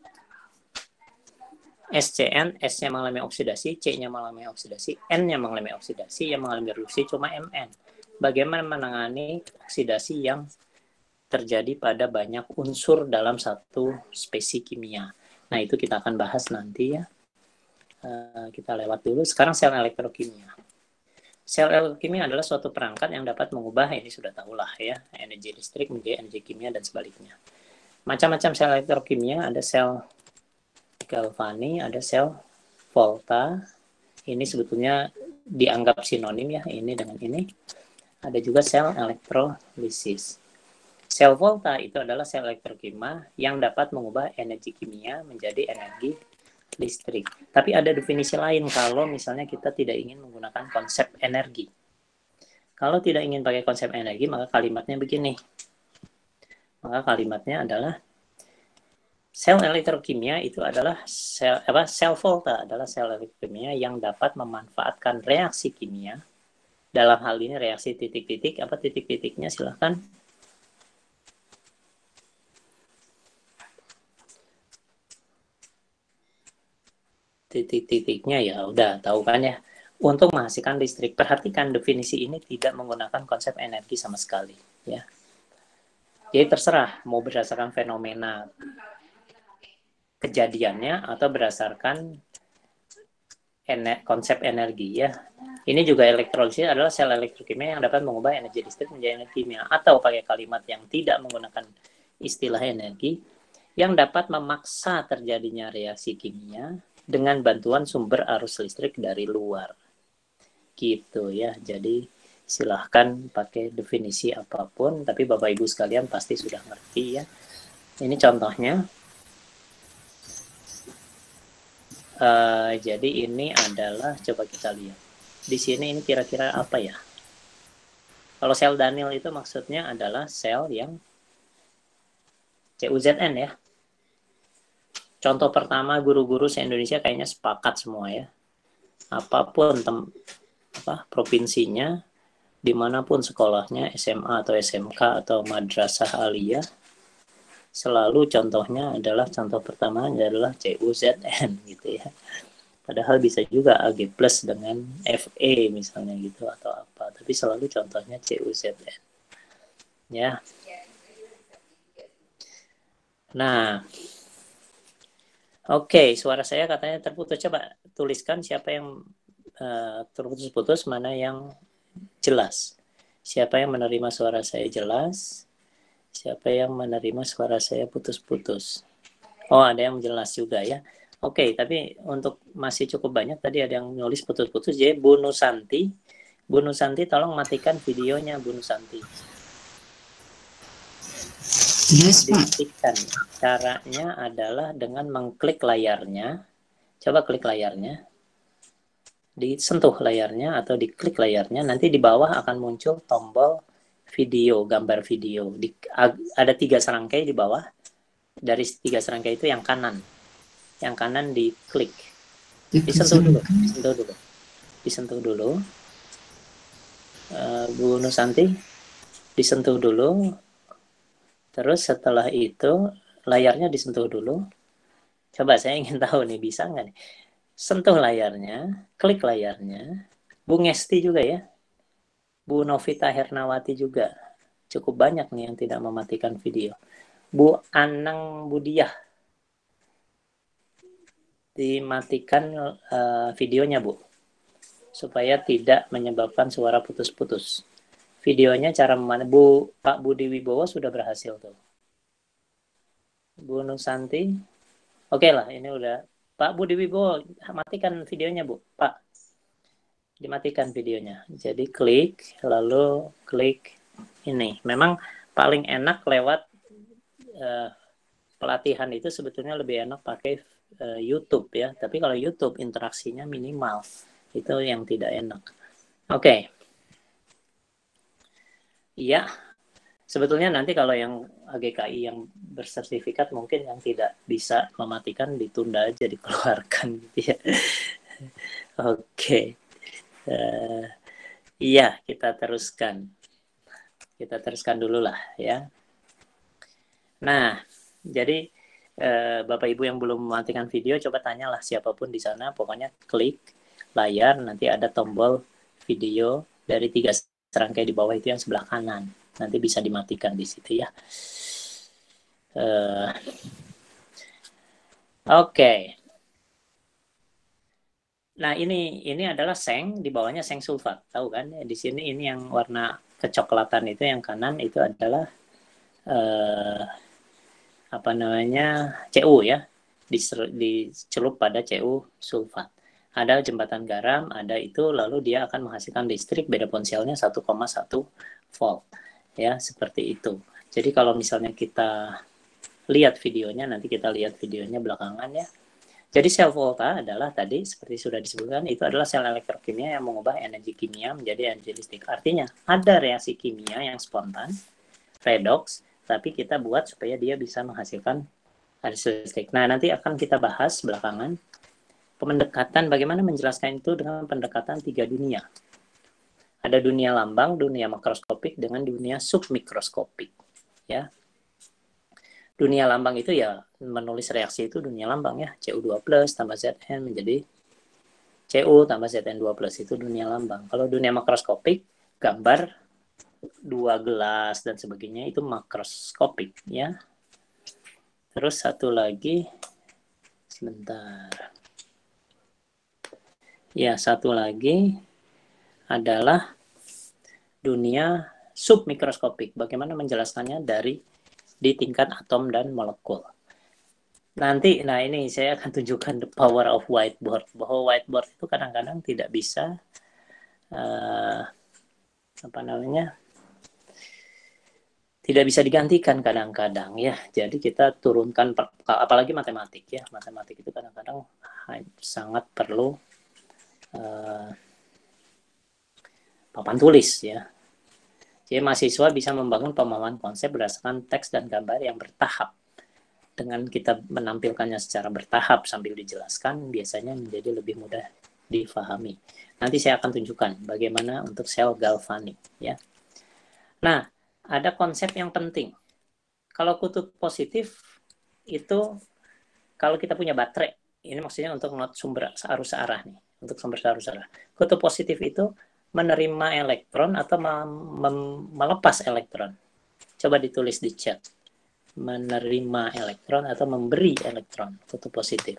SCN, S-nya mengalami oksidasi, C-nya mengalami oksidasi, N-nya mengalami oksidasi, yang mengalami reduksi cuma Mn. Bagaimana menangani oksidasi yang terjadi pada banyak unsur dalam satu spesies kimia. Nah, itu kita akan bahas nanti ya. Kita lewat dulu. Sekarang sel elektrokimia. Sel elektrokimia adalah suatu perangkat yang dapat mengubah, ini sudah tahulah ya, energi listrik menjadi energi kimia dan sebaliknya. Macam-macam sel elektrokimia, ada sel Galvani, ada sel Volta. Ini sebetulnya dianggap sinonim ya, ini dengan ini. Ada juga sel elektrolisis. Sel Volta itu adalah sel elektrokimia yang dapat mengubah energi kimia menjadi energi listrik. Tapi ada definisi lain kalau misalnya kita tidak ingin menggunakan konsep energi. Kalau tidak ingin pakai konsep energi, maka kalimatnya begini. Maka kalimatnya adalah sel elektrokimia itu adalah sel Volta adalah sel elektrokimia yang dapat memanfaatkan reaksi kimia. Dalam hal ini reaksi titik-titik, apa titik-titiknya silahkan. Titik-titiknya ya udah tahu kan ya. Untuk menghasilkan listrik, perhatikan definisi ini tidak menggunakan konsep energi sama sekali ya. Jadi terserah mau berdasarkan fenomena kejadiannya atau berdasarkan konsep energi ya. Ini juga elektrolisis adalah sel elektrokimia yang dapat mengubah energi listrik menjadi energi kimia, atau pakai kalimat yang tidak menggunakan istilah energi, yang dapat memaksa terjadinya reaksi kimia dengan bantuan sumber arus listrik dari luar. Gitu ya. Jadi silahkan pakai definisi apapun, tapi Bapak Ibu sekalian pasti sudah ngerti ya. Ini contohnya. Jadi ini adalah, coba kita lihat. Di sini ini kira-kira apa ya? Kalau sel Daniel itu maksudnya adalah sel yang CUZN ya. Contoh pertama guru-guru se-Indonesia kayaknya sepakat semua ya. Apapun provinsinya, dimanapun sekolahnya, SMA atau SMK atau madrasah aliyah, selalu contohnya adalah, contoh pertama adalah CUZN gitu ya. Padahal bisa juga AG plus dengan FE misalnya gitu atau apa. Tapi selalu contohnya CUZN. Ya. Nah. Oke, suara saya katanya terputus. Coba tuliskan siapa yang terputus-putus, mana yang jelas. Siapa yang menerima suara saya jelas? Siapa yang menerima suara saya putus-putus? Oh, ada yang jelas juga ya. Oke, tapi untuk masih cukup banyak, tadi ada yang nulis putus-putus. Jadi Bu Nusanti tolong matikan videonya Bu Nusanti. Yes, Pak. Caranya adalah dengan mengklik layarnya. Coba klik layarnya. disentuh layarnya atau diklik layarnya, nanti di bawah akan muncul tombol video, gambar video. Ada 3 serangkai di bawah. Dari 3 serangkai itu yang kanan diklik, disentuh dulu. Bu Nusanti, disentuh dulu. Terus setelah itu layarnya disentuh dulu. Coba saya ingin tahu nih, bisa nggak nih? Sentuh layarnya, klik layarnya. Bu Ngesti juga ya. Bu Novita Hernawati juga. Cukup banyak nih yang tidak mematikan video. Bu Anang Budiah, dimatikan videonya Bu, supaya tidak menyebabkan suara putus-putus. Videonya cara mana? Pak Budi Wibowo sudah berhasil tuh. Bu Nusanti, oke lah, ini udah. Pak Budi Wibowo, matikan videonya Bu. Pak, dimatikan videonya. Jadi klik, lalu klik ini. Memang paling enak lewat pelatihan itu sebetulnya lebih enak pakai YouTube ya. Tapi kalau YouTube interaksinya minimal, itu yang tidak enak. Oke. Iya, sebetulnya nanti kalau yang AGKI yang bersertifikat mungkin yang tidak bisa mematikan ditunda aja, dikeluarkan gitu ya. Oke. Iya, kita teruskan. Kita teruskan dulu lah ya. Nah, jadi Bapak Ibu yang belum mematikan video, coba tanyalah siapapun di sana. Pokoknya klik layar, nanti ada tombol video dari 3 serangkai di bawah itu yang sebelah kanan. Nanti bisa dimatikan di situ ya. Oke. Nah ini adalah seng, di bawahnya seng sulfat, tahu kan? Di sini ini yang warna kecoklatan itu yang kanan itu adalah apa namanya, CU ya, dicelup pada CU sulfat. Ada jembatan garam, ada itu, lalu dia akan menghasilkan listrik, beda ponselnya 1,1 volt ya, seperti itu. Jadi kalau misalnya kita lihat videonya, nanti kita lihat videonya belakangan ya. Jadi sel volta adalah tadi seperti sudah disebutkan, itu adalah sel elektrokimia yang mengubah energi kimia menjadi energi listrik. Artinya ada reaksi kimia yang spontan, redox, tapi kita buat supaya dia bisa menghasilkan energi listrik. Nah, nanti akan kita bahas belakangan pendekatan bagaimana menjelaskan itu dengan pendekatan 3 dunia. Ada dunia lambang, dunia makroskopik, dengan dunia submikroskopik. Ya, dunia lambang itu ya menulis reaksi itu dunia lambang ya, Cu2+ tambah Zn menjadi Cu tambah Zn2+ itu dunia lambang. Kalau dunia makroskopik, gambar 2 gelas dan sebagainya itu makroskopik ya. Terus satu lagi, sebentar. Ya, satu lagi adalah dunia submikroskopik. Bagaimana menjelaskannya di tingkat atom dan molekul. Nanti, nah ini saya akan tunjukkan the power of whiteboard. Bahwa whiteboard itu kadang-kadang tidak bisa tidak bisa digantikan kadang-kadang ya. Jadi kita turunkan, apalagi matematik ya. Matematik itu kadang-kadang sangat perlu papan tulis ya. Jadi mahasiswa bisa membangun pemahaman konsep berdasarkan teks dan gambar yang bertahap. Dengan kita menampilkannya secara bertahap sambil dijelaskan, biasanya menjadi lebih mudah difahami. Nanti saya akan tunjukkan bagaimana untuk sel galvanik ya. Nah, ada konsep yang penting. Kalau kutub positif itu, kalau kita punya baterai, ini maksudnya untuk sumber arus arah nih, untuk sumber arus arah. Kutub positif itu menerima elektron atau melepas elektron. Coba ditulis di chat. Menerima elektron atau memberi elektron, kutub positif.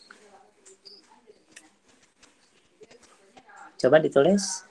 Coba ditulis.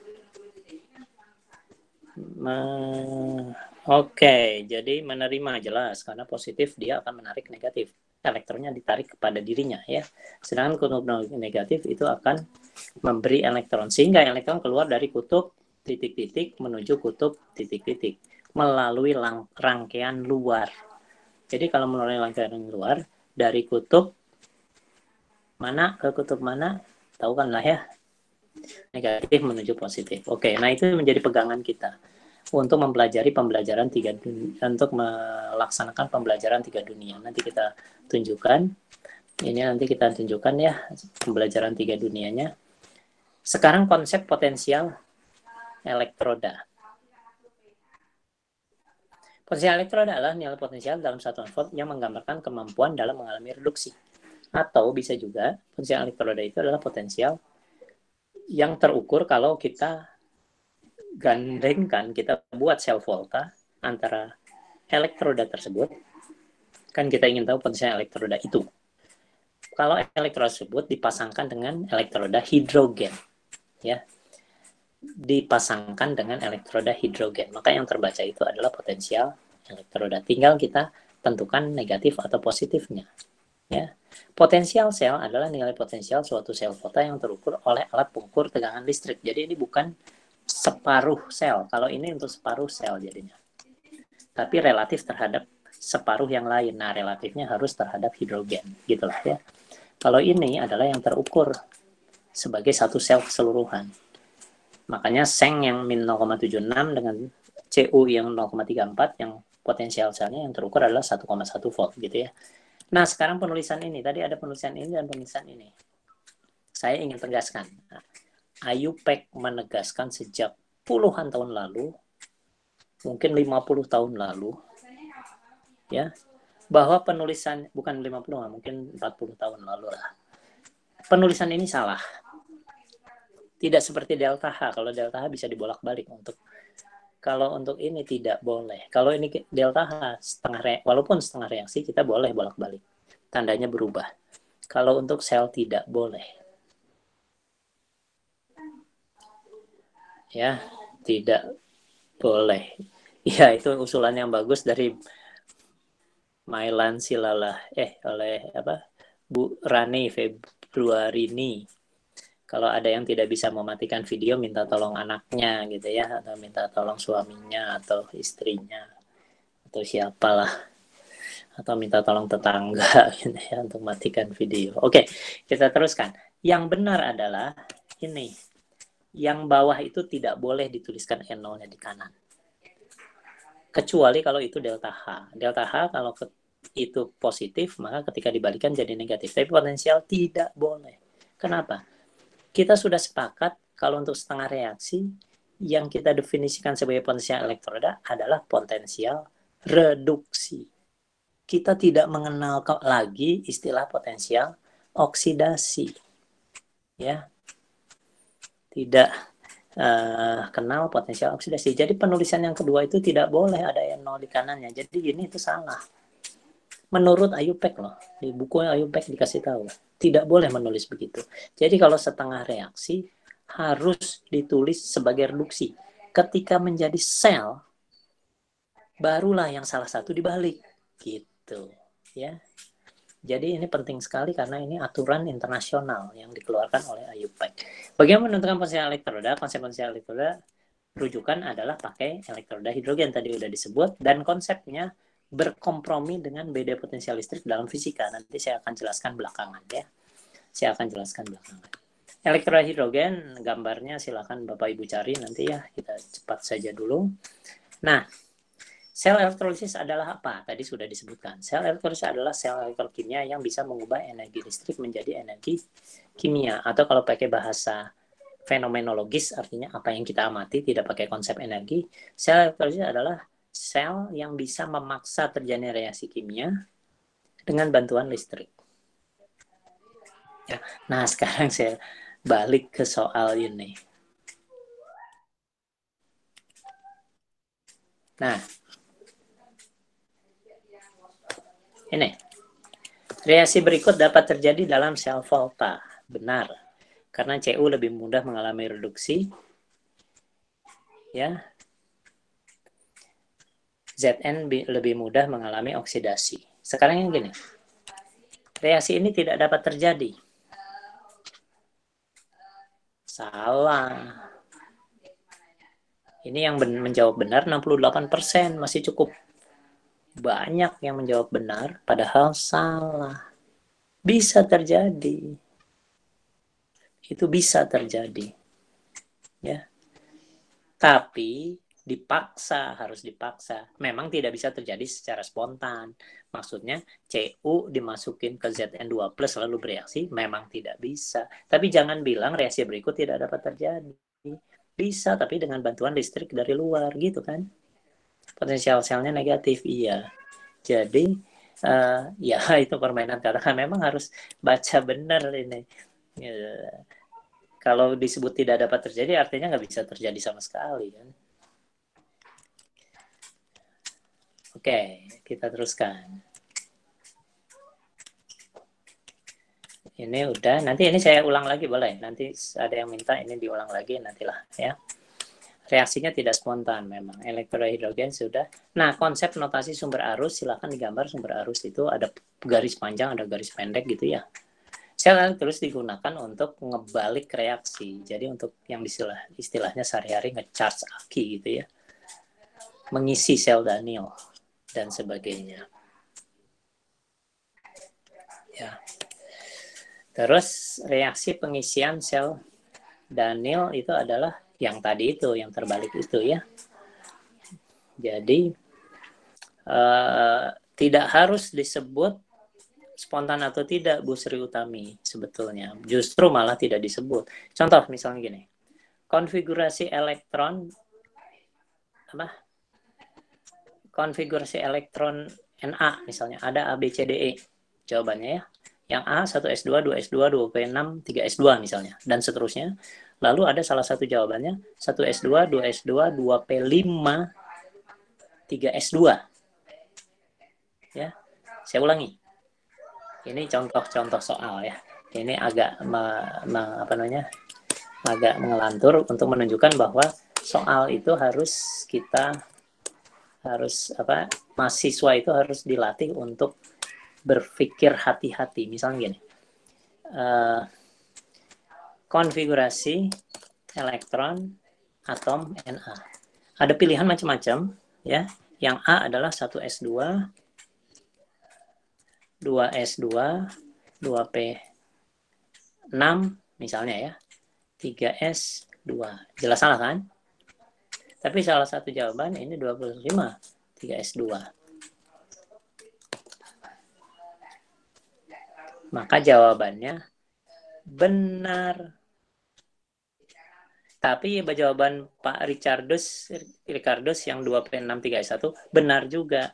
Oke, jadi menerima jelas, karena positif dia akan menarik negatif. Elektronnya ditarik kepada dirinya ya. Sedangkan kutub negatif itu akan memberi elektron, sehingga elektron keluar dari kutub titik-titik menuju kutub titik-titik melalui rangkaian luar. Jadi kalau melalui rangkaian luar dari kutub mana ke kutub mana, tahu kan lah ya. Negatif menuju positif. Oke, nah itu menjadi pegangan kita untuk mempelajari pembelajaran untuk melaksanakan pembelajaran 3 dunia. Nanti kita tunjukkan, ya pembelajaran 3 dunianya. Sekarang konsep potensial elektroda. Potensial elektroda adalah nilai potensial dalam satuan volt yang menggambarkan kemampuan dalam mengalami reduksi. Atau bisa juga potensial elektroda itu adalah potensial yang terukur kalau kita gandengkan, kita buat sel volta antara elektroda tersebut. Kan kita ingin tahu potensial elektroda itu. Kalau elektroda tersebut dipasangkan dengan elektroda hidrogen, ya, dipasangkan dengan elektroda hidrogen, maka yang terbaca itu adalah potensial elektroda. Tinggal kita tentukan negatif atau positifnya. Ya. Potensial sel adalah nilai potensial suatu sel volta yang terukur oleh alat pengukur tegangan listrik. Jadi ini bukan separuh sel. Kalau ini untuk separuh sel jadinya. Tapi relatif terhadap separuh yang lain. Nah, relatifnya harus terhadap hidrogen. Gitulah ya. Kalau ini adalah yang terukur sebagai satu sel keseluruhan. Makanya seng yang min 0,76 dengan CU yang 0,34 yang potensial selnya yang terukur adalah 1,1 volt gitu ya. Nah, sekarang penulisan ini. Tadi ada penulisan ini dan penulisan ini. Saya ingin tegaskan. IUPAC menegaskan sejak puluhan tahun lalu, mungkin 50 tahun lalu, ya, bahwa penulisan, bukan 50, mungkin 40 tahun lalu lah. Penulisan ini salah. Tidak seperti delta H. Kalau delta H bisa dibolak-balik kalau untuk ini tidak boleh. Kalau ini delta H walaupun setengah reaksi kita boleh bolak-balik. Tandanya berubah. Kalau untuk sel tidak boleh. Ya, tidak boleh. Ya, itu usulan yang bagus dari Mailan Silalah oleh Bu Rani Februarini. Kalau ada yang tidak bisa mematikan video, minta tolong anaknya gitu ya, atau minta tolong suaminya atau istrinya atau siapalah, atau minta tolong tetangga gitu ya untuk matikan video. Oke, kita teruskan. Yang benar adalah ini. Yang bawah itu tidak boleh dituliskan N0-nya di kanan. Kecuali kalau itu delta H. Delta H kalau itu positif, maka ketika dibalikan jadi negatif. Tapi potensial tidak boleh. Kenapa? Kita sudah sepakat kalau untuk setengah reaksi yang kita definisikan sebagai potensial elektroda adalah potensial reduksi. Kita tidak mengenal lagi istilah potensial oksidasi. Ya. Tidak kenal potensial oksidasi. Jadi penulisan yang kedua itu tidak boleh ada N0 di kanannya. Jadi ini itu salah. Menurut IUPAC loh, di buku IUPAC dikasih tahu, tidak boleh menulis begitu. Jadi kalau setengah reaksi harus ditulis sebagai reduksi. Ketika menjadi sel, barulah yang salah satu dibalik, gitu, ya. Jadi ini penting sekali karena ini aturan internasional yang dikeluarkan oleh IUPAC. Bagaimana menentukan potensial elektroda? Konsep potensial elektroda rujukan adalah pakai elektroda hidrogen tadi udah disebut, dan konsepnya berkompromi dengan beda potensial listrik dalam fisika. Nanti saya akan jelaskan belakangan ya. Elektroda hidrogen gambarnya silakan Bapak Ibu cari nanti ya. Kita cepat saja dulu. Nah, sel elektrolisis adalah apa? Tadi sudah disebutkan. Sel elektrolisis adalah sel elektrokimia yang bisa mengubah energi listrik menjadi energi kimia. Atau kalau pakai bahasa fenomenologis, artinya apa yang kita amati, tidak pakai konsep energi. Sel elektrolisis adalah sel yang bisa memaksa terjadinya reaksi kimia dengan bantuan listrik. Ya. Nah, sekarang saya balik ke soal ini. Nah, ini. Reaksi berikut dapat terjadi dalam sel volta. Benar. Karena Cu lebih mudah mengalami reduksi. Ya. Zn lebih mudah mengalami oksidasi. Sekarang yang gini. Reaksi ini tidak dapat terjadi. Salah. Ini yang menjawab benar 68%. Masih cukup banyak yang menjawab benar. Padahal salah. Bisa terjadi. Itu bisa terjadi. ya. Tapi harus dipaksa. Memang tidak bisa terjadi secara spontan. Maksudnya Cu dimasukin ke Zn2+ lalu bereaksi, memang tidak bisa. Tapi jangan bilang reaksi berikut tidak dapat terjadi. Bisa, tapi dengan bantuan listrik dari luar gitu kan. Potensial selnya negatif, iya. Jadi ya itu permainan kata. Memang harus baca benar ini. Ya, kalau disebut tidak dapat terjadi, artinya nggak bisa terjadi sama sekali kan. Oke, kita teruskan. Ini udah, nanti ini saya ulang lagi boleh. Nanti ada yang minta ini diulang lagi, nantilah ya. Reaksinya tidak spontan memang. Elektrohidrogen sudah. Nah, konsep notasi sumber arus, silakan digambar sumber arus itu ada garis panjang, ada garis pendek gitu ya. Sel terus digunakan untuk ngebalik reaksi. Jadi untuk yang istilahnya sehari-hari nge-charge aki gitu ya. Mengisi sel Daniel dan sebagainya. Ya. Terus reaksi pengisian sel Daniel itu adalah yang tadi itu, yang terbalik itu ya. Jadi tidak harus disebut spontan atau tidak, Bu Sri Utami sebetulnya. Justru malah tidak disebut. Contoh misalnya gini, konfigurasi elektron konfigurasi elektron Na misalnya ada A, B, C, D, E. Jawabannya ya. Yang A 1S2, 2S2, 2P6, 3S2 misalnya. Dan seterusnya. Lalu ada salah satu jawabannya 1S2, 2S2, 2P5, 3S2. Ya. Saya ulangi. Ini contoh-contoh soal ya. Ini agak agak mengelantur untuk menunjukkan bahwa soal itu mahasiswa itu harus dilatih untuk berpikir hati-hati. Misalnya gini, konfigurasi elektron atom Na. Ada pilihan macam-macam ya. Yang A adalah 1S2, 2S2, 2P6 misalnya ya. 3S2. Jelas salah kan? Tapi salah satu jawaban ini 25, 3S2. Maka jawabannya benar. Tapi jawaban Pak Richardus yang 2P6 3S1 benar juga.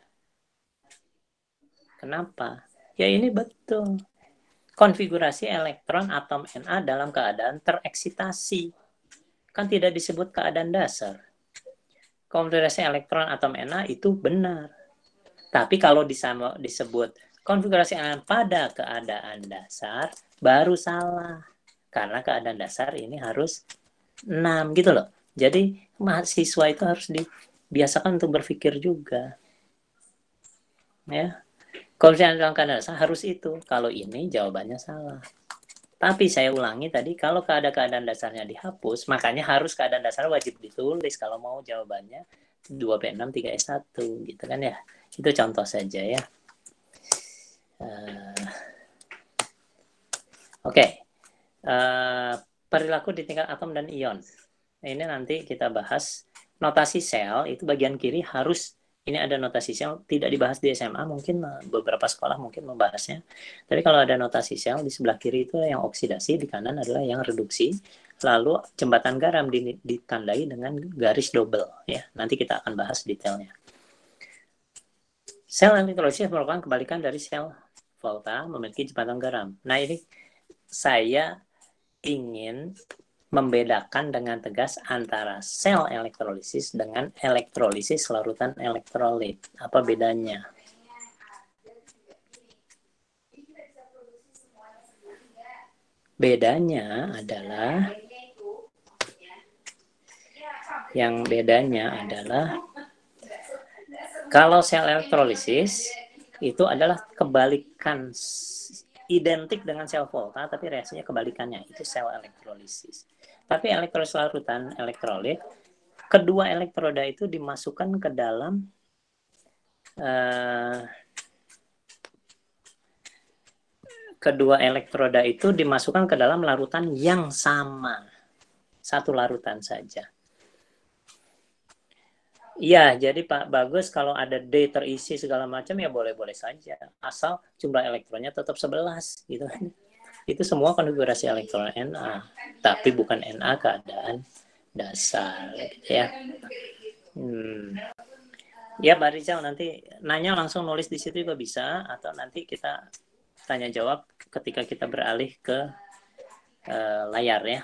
Kenapa? Ya ini betul. Konfigurasi elektron atom Na dalam keadaan tereksitasi. Kan tidak disebut keadaan dasar. Konfigurasi elektron atom Na itu benar. Tapi kalau disebut konfigurasi elektron pada keadaan dasar, baru salah. Karena keadaan dasar ini harus 6 gitu loh. Jadi mahasiswa itu harus dibiasakan untuk berpikir juga. Ya. Kalau dalam keadaan dasar harus itu. Kalau ini jawabannya salah. Tapi saya ulangi tadi, kalau keadaan dasarnya dihapus, makanya harus keadaan dasar wajib ditulis kalau mau jawabannya 2P6 3S1 gitu kan ya. Itu contoh saja ya. Oke. Perilaku di tingkat atom dan ion. Ini nanti kita bahas. Notasi sel itu bagian kiri harus, ini ada notasi sel, tidak dibahas di SMA, mungkin beberapa sekolah mungkin membahasnya. Tapi kalau ada notasi sel, di sebelah kiri itu yang oksidasi, di kanan adalah yang reduksi. Lalu jembatan garam ditandai dengan garis double. Ya, nanti kita akan bahas detailnya. Sel elektrolisis merupakan kebalikan dari sel volta memiliki jembatan garam. Nah ini saya ingin membedakan dengan tegas antara sel elektrolisis dengan elektrolisis larutan elektrolit. Apa bedanya? Bedanya adalah kalau sel elektrolisis itu adalah kebalikan, identik dengan sel volta tapi reaksinya kebalikannya, itu sel elektrolisis. Tapi elektrolisis larutan elektrolit, kedua elektroda itu dimasukkan ke dalam larutan yang sama satu larutan saja. Iya, jadi Pak Bagus kalau ada D terisi segala macam ya boleh-boleh saja, asal jumlah elektronnya tetap 11 gitu kan. Itu semua konfigurasi elektron Na, tapi bukan Na keadaan dasar gitu ya. Ya Pak Rizal, nanti nanya langsung nulis di situ juga bisa, atau nanti kita tanya jawab ketika kita beralih ke layar ya.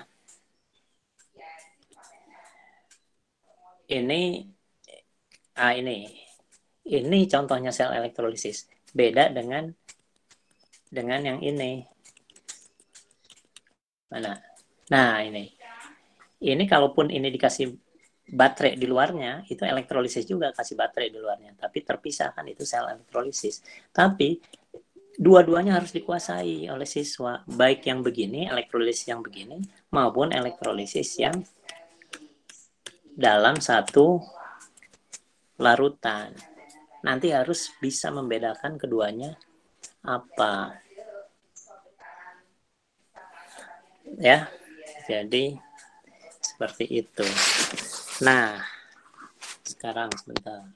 Ini contohnya sel elektrolisis. Beda dengan yang ini. Mana? Nah, ini kalaupun ini dikasih baterai di luarnya, itu elektrolisis juga, kasih baterai di luarnya, tapi terpisah kan, itu sel elektrolisis. Tapi dua-duanya harus dikuasai oleh siswa, baik yang begini, elektrolisis yang begini, maupun elektrolisis yang dalam satu larutan. Nanti harus bisa membedakan keduanya apa. Ya, jadi seperti itu. Nah, sekarang sebentar.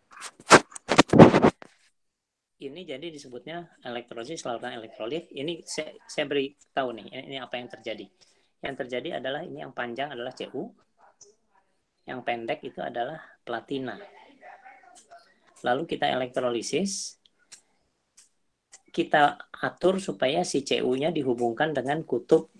Ini jadi disebutnya elektrolisis larutan elektrolit. Ini saya beri tahu nih, ini apa yang terjadi. Yang terjadi adalah ini yang panjang adalah Cu, yang pendek itu adalah platina. Lalu kita elektrolisis, kita atur supaya si Cu-nya dihubungkan dengan kutub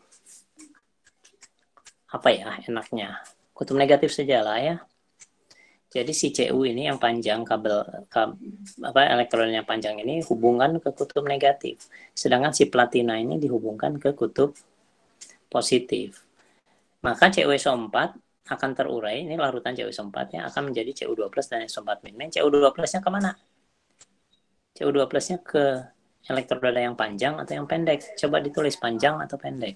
apa ya enaknya, kutub negatif saja lah ya. Jadi si Cu ini yang panjang elektronnya panjang ini hubungan ke kutub negatif, sedangkan si platina ini dihubungkan ke kutub positif. Maka CuSO4 akan terurai, ini larutan CuSO4-nya akan menjadi Cu2+ dan SO4-. Cu2+-nya kemana? Cu2+-nya ke elektroda yang panjang atau yang pendek? Coba ditulis panjang atau pendek.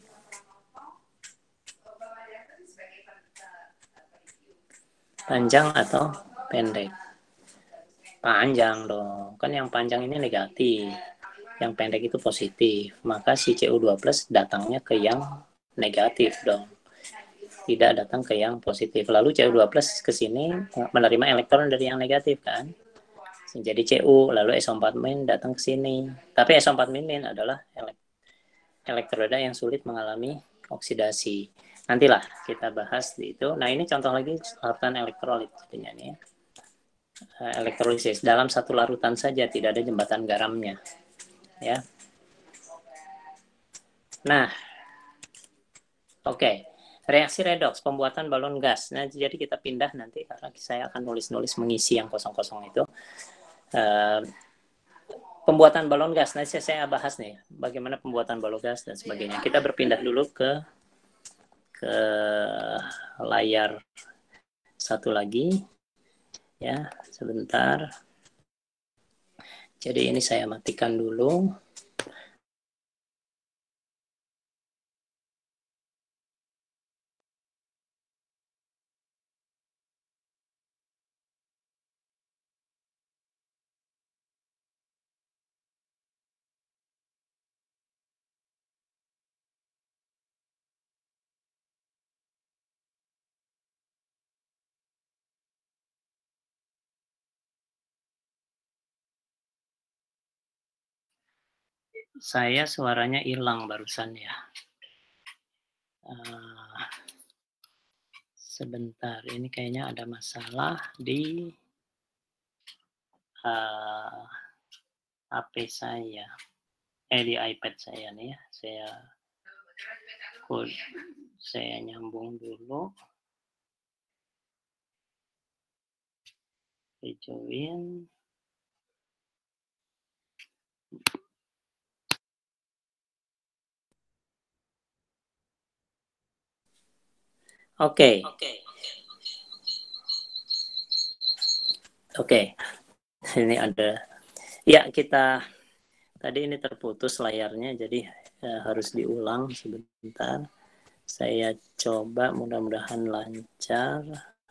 Panjang atau pendek? Panjang dong, kan yang panjang ini negatif, yang pendek itu positif, maka si Cu2+ datangnya ke yang negatif dong, tidak datang ke yang positif. Lalu Cu2+ ke sini menerima elektron dari yang negatif kan, jadi Cu, lalu SO4- datang ke sini, tapi SO4- adalah elektroda yang sulit mengalami oksidasi. Nantilah kita bahas di itu. Nah, ini contoh lagi larutan elektrolit jadinya nih ya. Elektrolisis dalam satu larutan saja, tidak ada jembatan garamnya ya. Nah, oke. Reaksi redoks, pembuatan balon gas. Nah, jadi kita pindah nanti karena saya akan nulis-nulis mengisi yang kosong-kosong itu. Pembuatan balon gas. Nanti saya bahas nih bagaimana pembuatan balon gas dan sebagainya. Kita berpindah dulu ke layar satu lagi ya, sebentar. Jadi ini saya matikan dulu. Saya suaranya hilang barusan ya. Sebentar, ini kayaknya ada masalah di HP saya. Di iPad saya nih ya. Saya nyambung dulu. Join. Oke. Ini ada. Ya, kita tadi ini terputus layarnya, jadi harus diulang sebentar. Saya coba, mudah-mudahan lancar.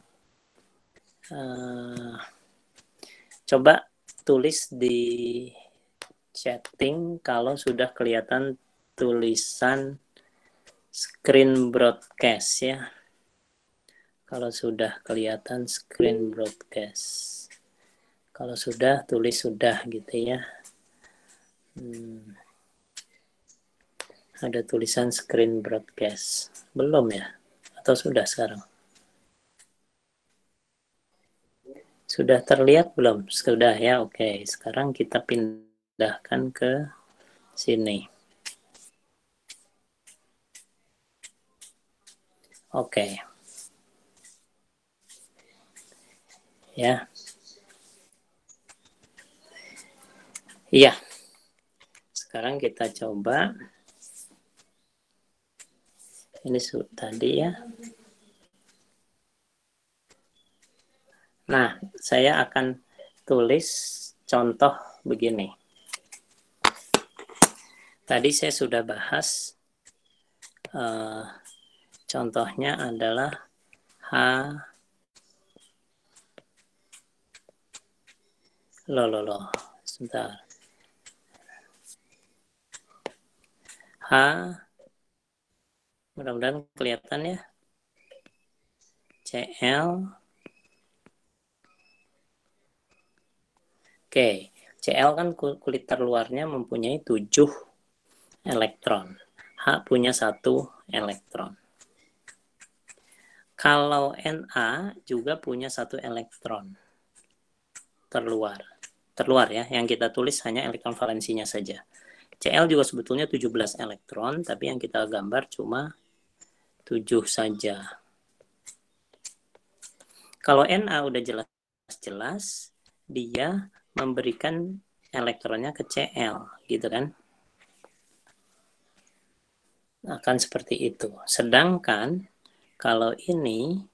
Coba tulis di chatting kalau sudah kelihatan tulisan screen broadcast ya. Kalau sudah kelihatan screen broadcast. Kalau sudah, tulis sudah gitu ya. Ada tulisan screen broadcast. Belum ya? Atau sudah sekarang? Sudah terlihat belum? Sudah ya, oke. Sekarang kita pindahkan ke sini. Oke. Ya. Iya. Sekarang kita coba. Ini tadi ya. Nah, saya akan tulis contoh begini. Tadi saya sudah bahas. Contohnya adalah H. Loh. Sebentar. H. Mudah-mudahan kelihatan ya. CL. Oke. CL kan kulit terluarnya mempunyai 7 elektron. H punya 1 elektron. Kalau Na juga punya 1 elektron terluar. Terluar ya, yang kita tulis hanya elektron valensinya saja. Cl juga sebetulnya 17 elektron, tapi yang kita gambar cuma 7 saja. Kalau Na udah jelas-jelas, dia memberikan elektronnya ke Cl, gitu kan? Akan seperti itu. Sedangkan kalau ini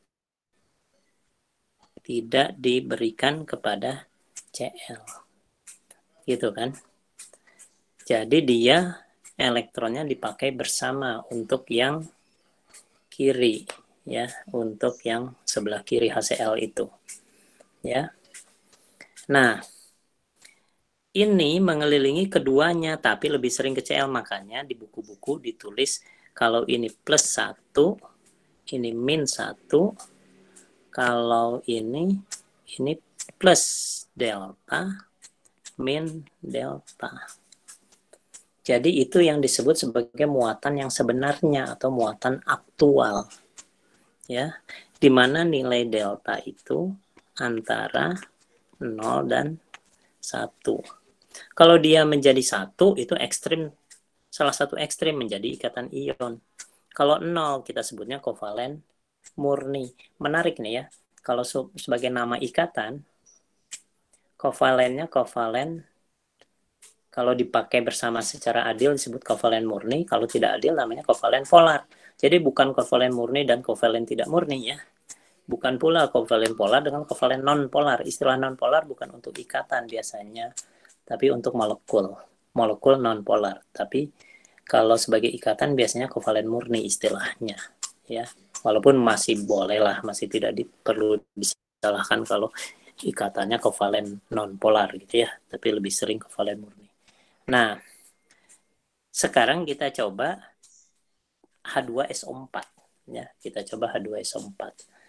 tidak diberikan kepada Cl. Gitu kan? Jadi dia elektronnya dipakai bersama untuk yang kiri ya, untuk yang sebelah kiri HCl itu. Ya. Nah, ini mengelilingi keduanya tapi lebih sering ke Cl, makanya di buku-buku ditulis kalau ini plus 1, ini min 1, kalau ini plus delta, min delta. Jadi itu yang disebut sebagai muatan yang sebenarnya atau muatan aktual. Ya, di mana nilai delta itu antara 0 dan 1. Kalau dia menjadi 1 itu ekstrim, salah satu ekstrim menjadi ikatan ion. Kalau 0 kita sebutnya kovalen murni. Menarik nih ya. Kalau sebagai nama ikatan, kovalennya kovalen, kalau dipakai bersama secara adil disebut kovalen murni, kalau tidak adil namanya kovalen polar. Jadi bukan kovalen murni dan kovalen tidak murni ya. Bukan pula kovalen polar dengan kovalen non polar. Istilah non polar bukan untuk ikatan biasanya, tapi untuk molekul non polar. Tapi kalau sebagai ikatan biasanya kovalen murni istilahnya ya. Walaupun masih boleh lah, masih tidak perlu disalahkan kalau ikatannya kovalen non polar gitu ya, tapi lebih sering kovalen murni. Nah, sekarang kita coba H2SO4 ya. Kita coba H2SO4.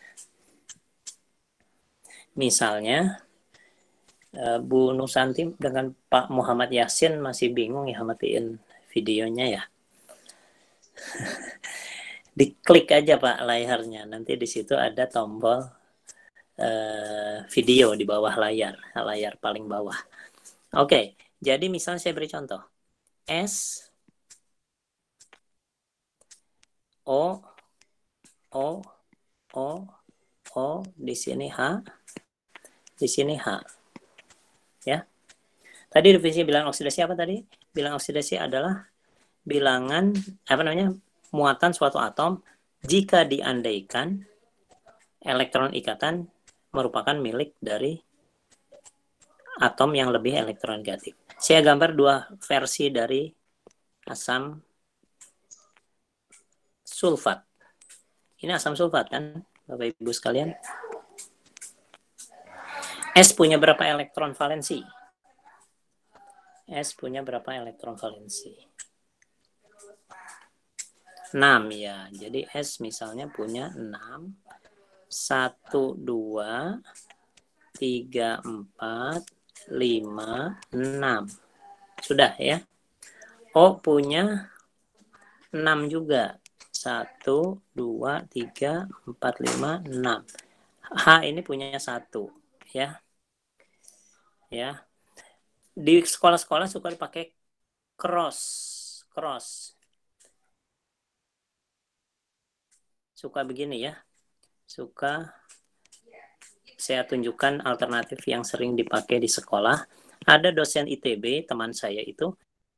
Misalnya Bu Nusanti dengan Pak Muhammad Yasin masih bingung ya matiin videonya ya. Diklik aja Pak layarnya, nanti di situ ada tombol video di bawah layar paling bawah. Oke, jadi misalnya saya beri contoh. S O di sini H, di sini H. Ya. Tadi definisi bilangan oksidasi apa tadi? Bilangan oksidasi adalah bilangan muatan suatu atom jika diandaikan elektron ikatan merupakan milik dari atom yang lebih elektron negatif. Saya gambar 2 versi dari asam sulfat. Ini asam sulfat kan, Bapak Ibu sekalian? S punya berapa elektron valensi? S punya berapa elektron valensi? 6 ya. Jadi S misalnya punya 6 1, 2, 3, 4, 5, 6. Sudah ya. O punya 6 juga. 1, 2, 3, 4, 5, 6. H ini punya 1 ya. Ya. Di sekolah-sekolah suka dipakai cross. Cross. Suka begini ya. Suka saya tunjukkan alternatif yang sering dipakai di sekolah. Ada dosen ITB, teman saya itu,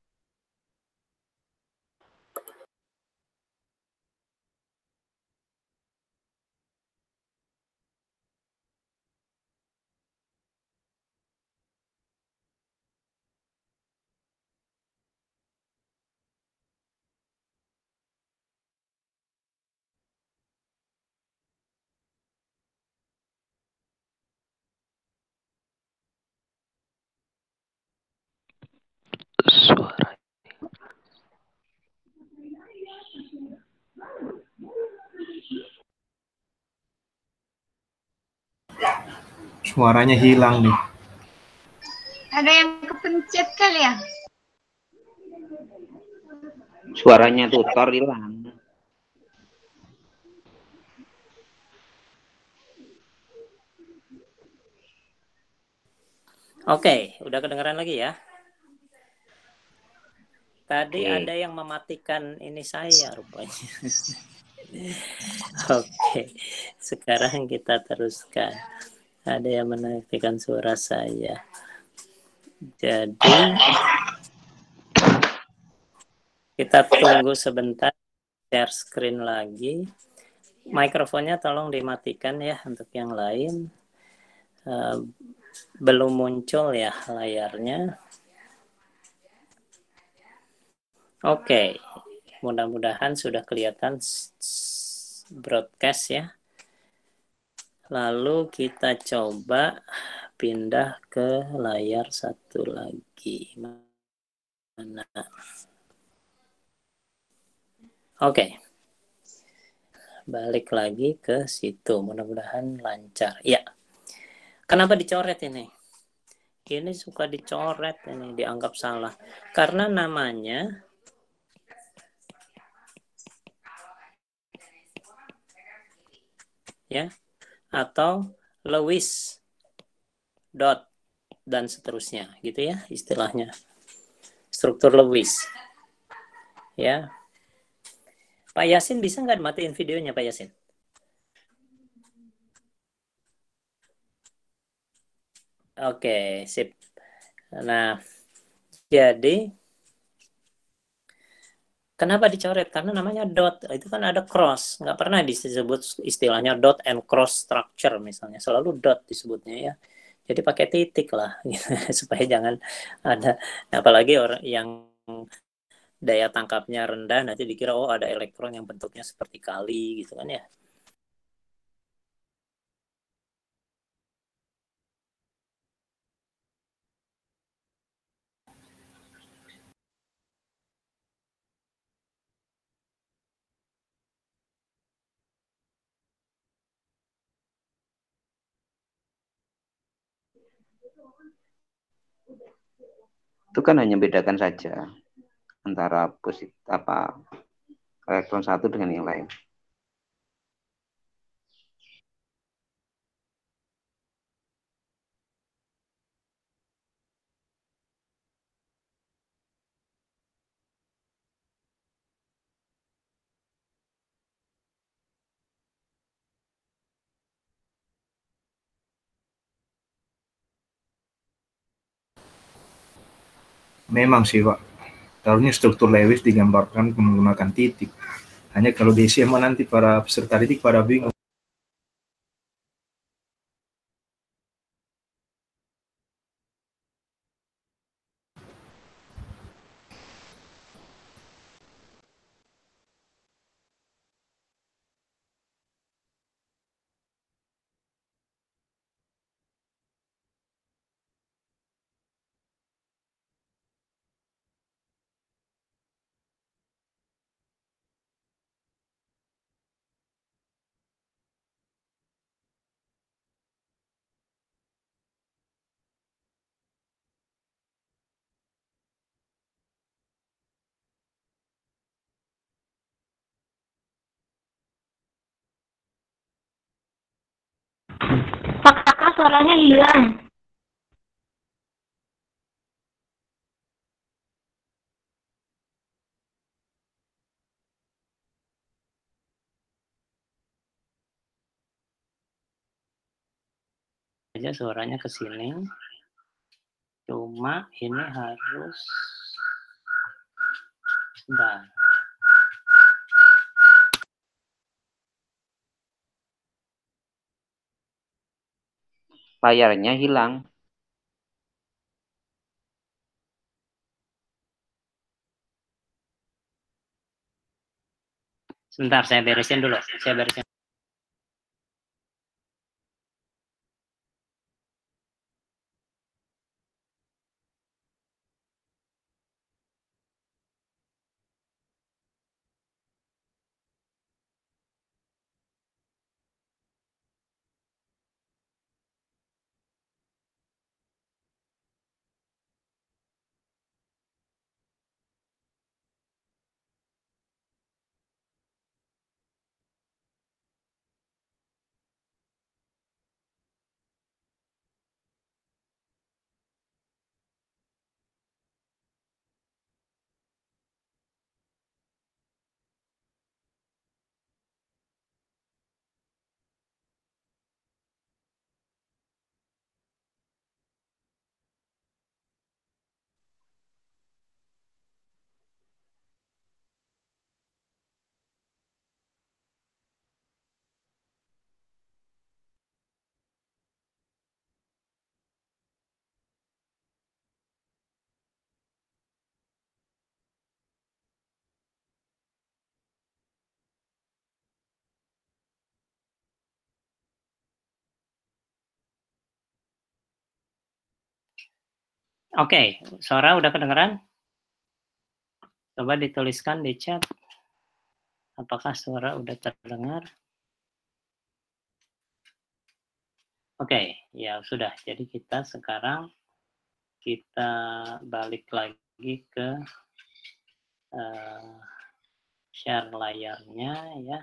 Suara. Suaranya hilang nih. Ada yang kepencet kali ya? Suaranya tutor hilang. Oke, udah kedengeran lagi ya. Tadi Oke. ada yang mematikan ini saya rupanya. Oke, sekarang kita teruskan. Ada yang mematikan suara saya. Jadi kita tunggu sebentar, share screen lagi. Mikrofonnya tolong dimatikan ya untuk yang lain. Belum muncul ya layarnya. Oke, mudah-mudahan sudah kelihatan broadcast ya. Lalu kita coba pindah ke layar satu lagi. Mana? Oke. Balik lagi ke situ. Mudah-mudahan lancar. Ya. Kenapa dicoret ini? Ini suka dicoret ini, dianggap salah. Karena namanya ya atau Lewis dot dan seterusnya gitu ya istilahnya. Struktur Lewis. Ya. Pak Yasin bisa nggak matiin videonya Pak Yasin? Oke, sip. Nah, jadi kenapa dicoret? Karena namanya dot. Itu kan ada cross. Nggak pernah disebut istilahnya dot and cross structure misalnya. Selalu dot disebutnya ya. Jadi pakai titik lah. Gitu. Supaya jangan ada. Apalagi orang yang daya tangkapnya rendah. Nanti dikira oh ada elektron yang bentuknya seperti kali gitu kan ya. Itu kan hanya bedakan saja antara elektron satu dengan yang lain. Memang sih Pak. Seharusnya struktur Lewis digambarkan menggunakan titik. Hanya kalau di SMA nanti para peserta didik pada bingung. suaranya hilang. Aja suaranya ke sini. Cuma ini harus sebentar. Layarnya hilang. Sebentar, saya beresin dulu. Saya beresin. Oke, suara udah kedengeran? Coba dituliskan di chat. Apakah suara udah terdengar? Oke, ya sudah. Jadi kita sekarang kita balik lagi ke share layarnya ya.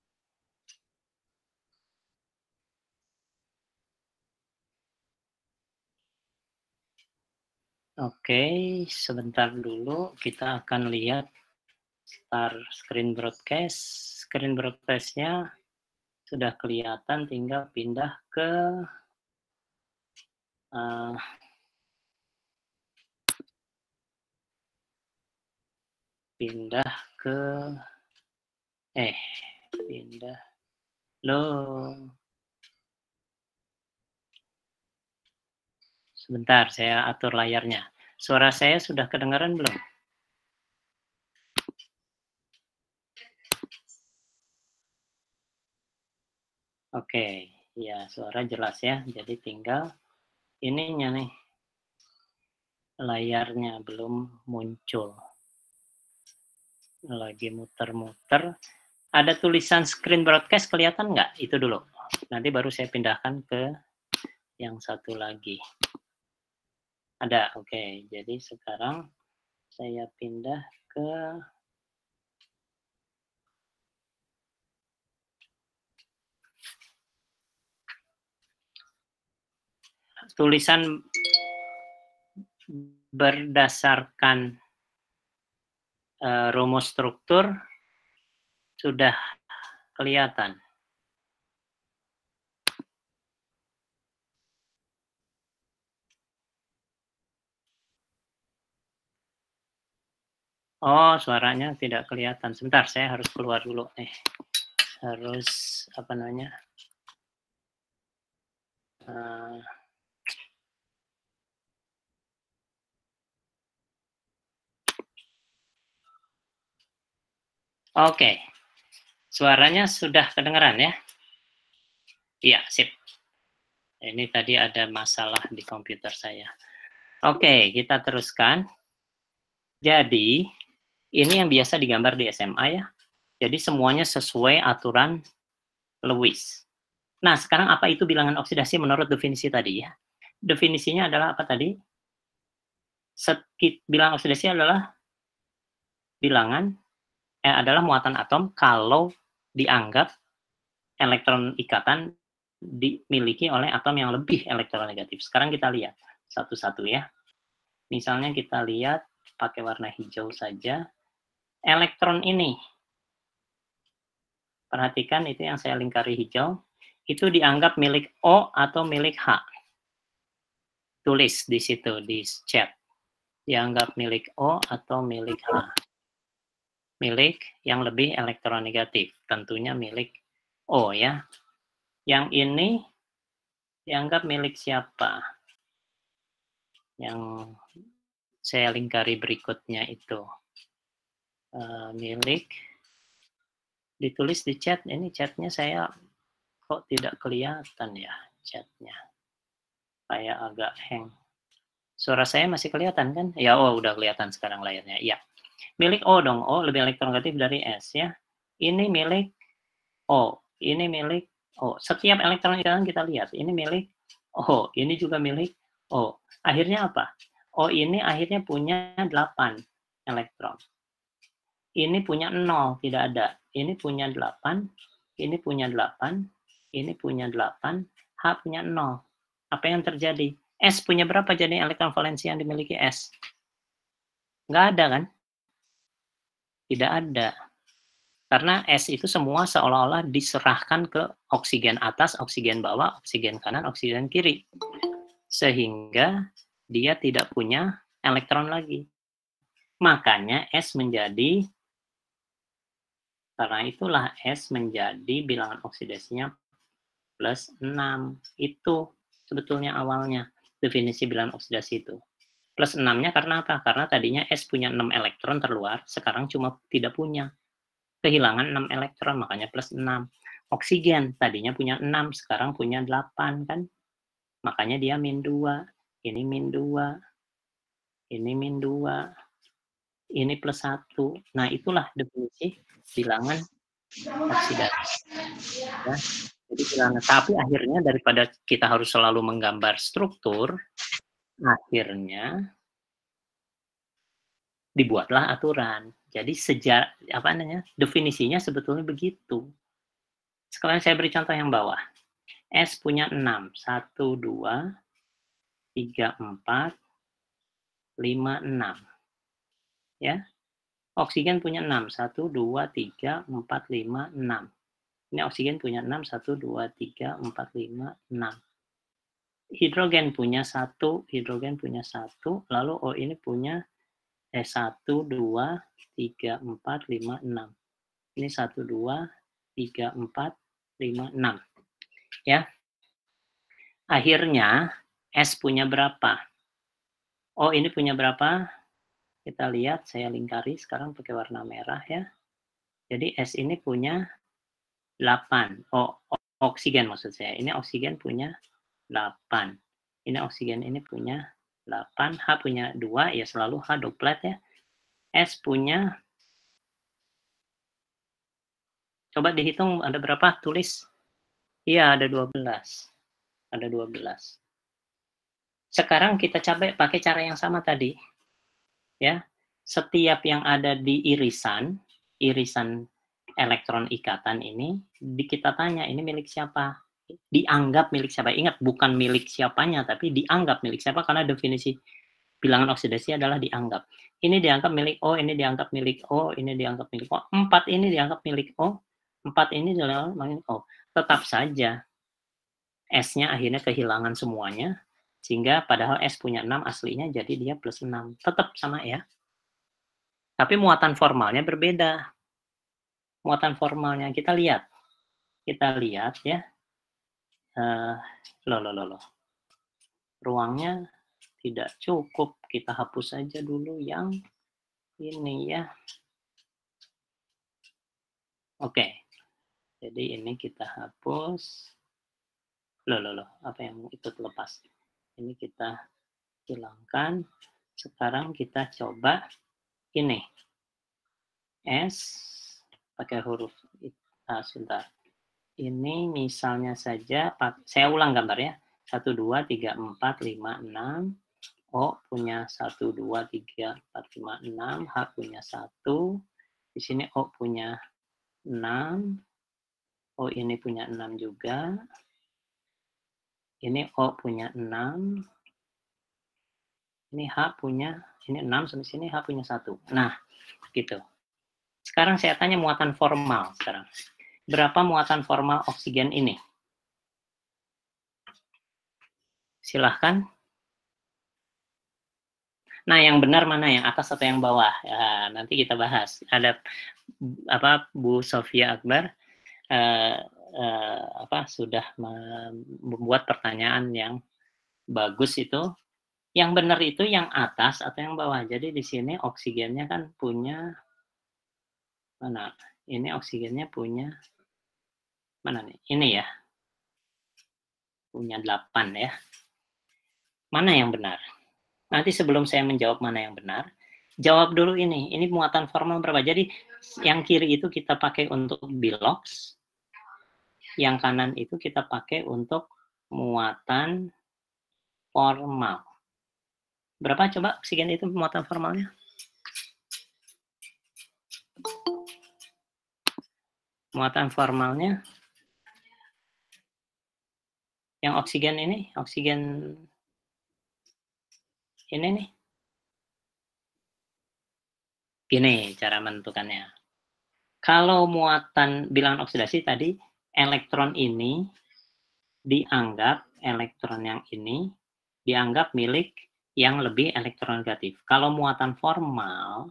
Oke, sebentar dulu kita akan lihat start screen broadcast. Screen broadcast-nya sudah kelihatan, tinggal pindah ke pindah loh. Sebentar, saya atur layarnya. Suara saya sudah kedengaran belum? Oke, ya suara jelas ya. Jadi tinggal ininya nih, layarnya belum muncul. Lagi muter-muter. Ada tulisan screen broadcast kelihatan nggak? Itu dulu. Nanti baru saya pindahkan ke yang satu lagi. Ada, oke. Jadi sekarang saya pindah ke tulisan berdasarkan rumus struktur sudah kelihatan. Oh, suaranya tidak kelihatan. Sebentar, saya harus keluar dulu. Harus, apa namanya? Oke. Suaranya sudah kedengeran ya? Iya, sip. Ini tadi ada masalah di komputer saya. Oke, kita teruskan. Jadi, ini yang biasa digambar di SMA ya. Jadi semuanya sesuai aturan Lewis. Nah, sekarang apa itu bilangan oksidasi menurut definisi tadi ya? Definisinya adalah apa tadi? Bilangan oksidasi adalah bilangan adalah muatan atom kalau dianggap elektron ikatan dimiliki oleh atom yang lebih elektronegatif. Sekarang kita lihat satu-satu ya. Misalnya kita lihat pakai warna hijau saja. Elektron ini, perhatikan itu yang saya lingkari hijau, itu dianggap milik O atau milik H. Tulis di situ, di chat. Dianggap milik O atau milik H. Milik yang lebih elektronegatif. Tentunya milik O ya. Yang ini dianggap milik siapa? Yang saya lingkari berikutnya itu. Milik, ditulis di chat. Ini chatnya saya kok tidak kelihatan ya chatnya. Kayak agak hang. Suara saya masih kelihatan kan? Ya, oh udah kelihatan sekarang layarnya. Ya. Milik O dong. O lebih elektronegatif dari S ya. Ini milik O. Ini milik O. Setiap elektron kita lihat. Ini milik O. Ini juga milik O. Akhirnya apa? O ini akhirnya punya 8 elektron. Ini punya 0, tidak ada. Ini punya 8. Ini punya 8. Ini punya 8. H punya 0. Apa yang terjadi? S punya berapa jadi elektron valensi yang dimiliki S? Nggak ada kan? Tidak ada. Karena S itu semua seolah-olah diserahkan ke oksigen atas, oksigen bawah, oksigen kanan, oksigen kiri. Sehingga dia tidak punya elektron lagi. Makanya S menjadi, karena itulah S menjadi bilangan oksidasinya plus 6. Itu sebetulnya awalnya definisi bilangan oksidasi itu. Plus 6-nya karena apa? Karena tadinya S punya 6 elektron terluar, sekarang cuma tidak punya. Kehilangan 6 elektron, makanya plus 6. Oksigen tadinya punya 6, sekarang punya 8 kan? Makanya dia min 2. Ini min 2. Ini min 2. Ini plus 1. Nah, itulah definisi bilangan oksidasi. Ya. Jadi bilangan, tapi akhirnya daripada kita harus selalu menggambar struktur, akhirnya dibuatlah aturan. Jadi definisinya sebetulnya begitu. Sekarang saya beri contoh yang bawah. S punya 6. 1, 2, 3, 4, 5, 6. Ya. Oksigen punya 6. 1, 2, 3, 4, 5, 6. Ini oksigen punya 6, 1, 2, 3, 4, 5, 6. Hidrogen punya 1, hidrogen punya 1, lalu O ini punya 1, 2, 3, 4, 5, 6. Ini 1, 2, 3, 4, 5, 6. Ya. Akhirnya S punya berapa? O ini punya berapa? Kita lihat, saya lingkari sekarang pakai warna merah ya. Jadi S ini punya 8. Oksigen maksud saya. Ini oksigen punya 8. Ini oksigen ini punya 8. H punya 2, ya selalu H duplet ya. S punya, coba dihitung ada berapa? Tulis. Iya, ada 12. Ada 12. Sekarang kita coba pakai cara yang sama tadi. Ya. Setiap yang ada di irisan elektron ikatan ini, kita tanya ini milik siapa? Dianggap milik siapa? Ingat, bukan milik siapanya, tapi dianggap milik siapa, karena definisi bilangan oksidasi adalah dianggap. Ini dianggap milik O, ini dianggap milik O, ini dianggap milik O. 4 ini dianggap milik O, 4 ini dianggap milik O. Tetap saja S-nya akhirnya kehilangan semuanya, sehingga padahal S punya 6 aslinya, jadi dia plus 6. Tetap sama ya. Tapi muatan formalnya berbeda. Muatan formalnya kita lihat. Kita lihat ya. Ruangnya tidak cukup. Kita hapus saja dulu yang ini ya. Oke. Jadi ini kita hapus. Apa yang itu terlepas? Ini kita hilangkan. Sekarang kita coba ini. S pakai huruf sebentar. Ini misalnya saja, saya ulang gambar ya. 1, 2, 3, 4, 5, 6. O punya 1, 2, 3, 4, 5, 6. H punya 1. Di sini O punya 6. O ini punya 6 juga. Ini O punya 6. Ini H punya, ini 6 sampai sini, H punya 1. Nah, gitu. Sekarang saya tanya muatan formal sekarang. Berapa muatan formal oksigen ini? Silahkan. Nah, yang benar mana, yang atas atau yang bawah? Ya, nanti kita bahas. Ada Bu Sofia Akbar sudah membuat pertanyaan yang bagus itu. Yang benar itu yang atas atau yang bawah. Jadi di sini oksigennya kan punya mana? Ini oksigennya punya mana nih? Ini ya. Punya 8 ya. Mana yang benar? Nanti sebelum saya menjawab mana yang benar, jawab dulu ini. Ini muatan formal berapa? Jadi yang kiri itu kita pakai untuk bilox, yang kanan itu kita pakai untuk muatan formal. Berapa coba oksigen itu muatan formalnya? Muatan formalnya yang oksigen ini, oksigen ini nih. Gini cara menentukannya. Kalau muatan bilangan oksidasi tadi, elektron ini dianggap, elektron yang ini dianggap milik yang lebih elektronegatif. Kalau muatan formal,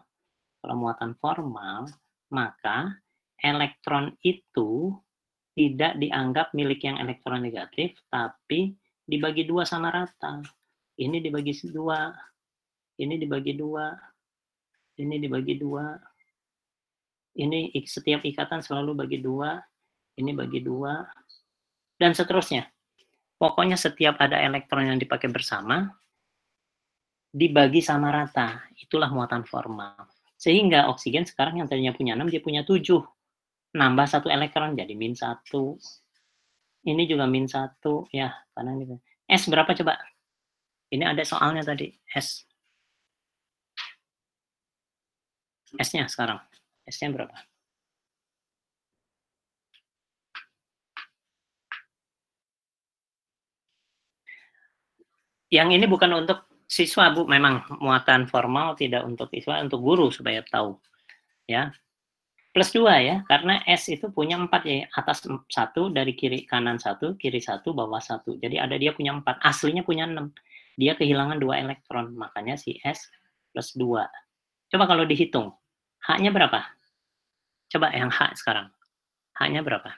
maka elektron itu tidak dianggap milik yang elektronegatif, tapi dibagi 2 sama rata. Ini dibagi 2, ini dibagi 2, ini dibagi 2. Ini setiap ikatan selalu bagi 2, ini bagi 2, dan seterusnya. Pokoknya setiap ada elektron yang dipakai bersama, dibagi sama rata. Itulah muatan formal. Sehingga oksigen sekarang yang tadinya punya 6, dia punya 7. Nambah 1 elektron jadi -1. Ini juga -1 ya, karena ini. S berapa coba? Ini ada soalnya tadi, S. S-nya sekarang. S-nya berapa? Yang ini bukan untuk siswa, Bu. Memang muatan formal tidak untuk siswa, untuk guru supaya tahu. Ya. Plus 2 ya, karena S itu punya 4 ya, atas 1, dari kiri kanan 1, kiri 1, bawah 1. Jadi ada dia punya 4, aslinya punya 6. Dia kehilangan 2 elektron, makanya si S plus 2. Coba kalau dihitung, H-nya berapa? Coba yang H sekarang. H-nya berapa?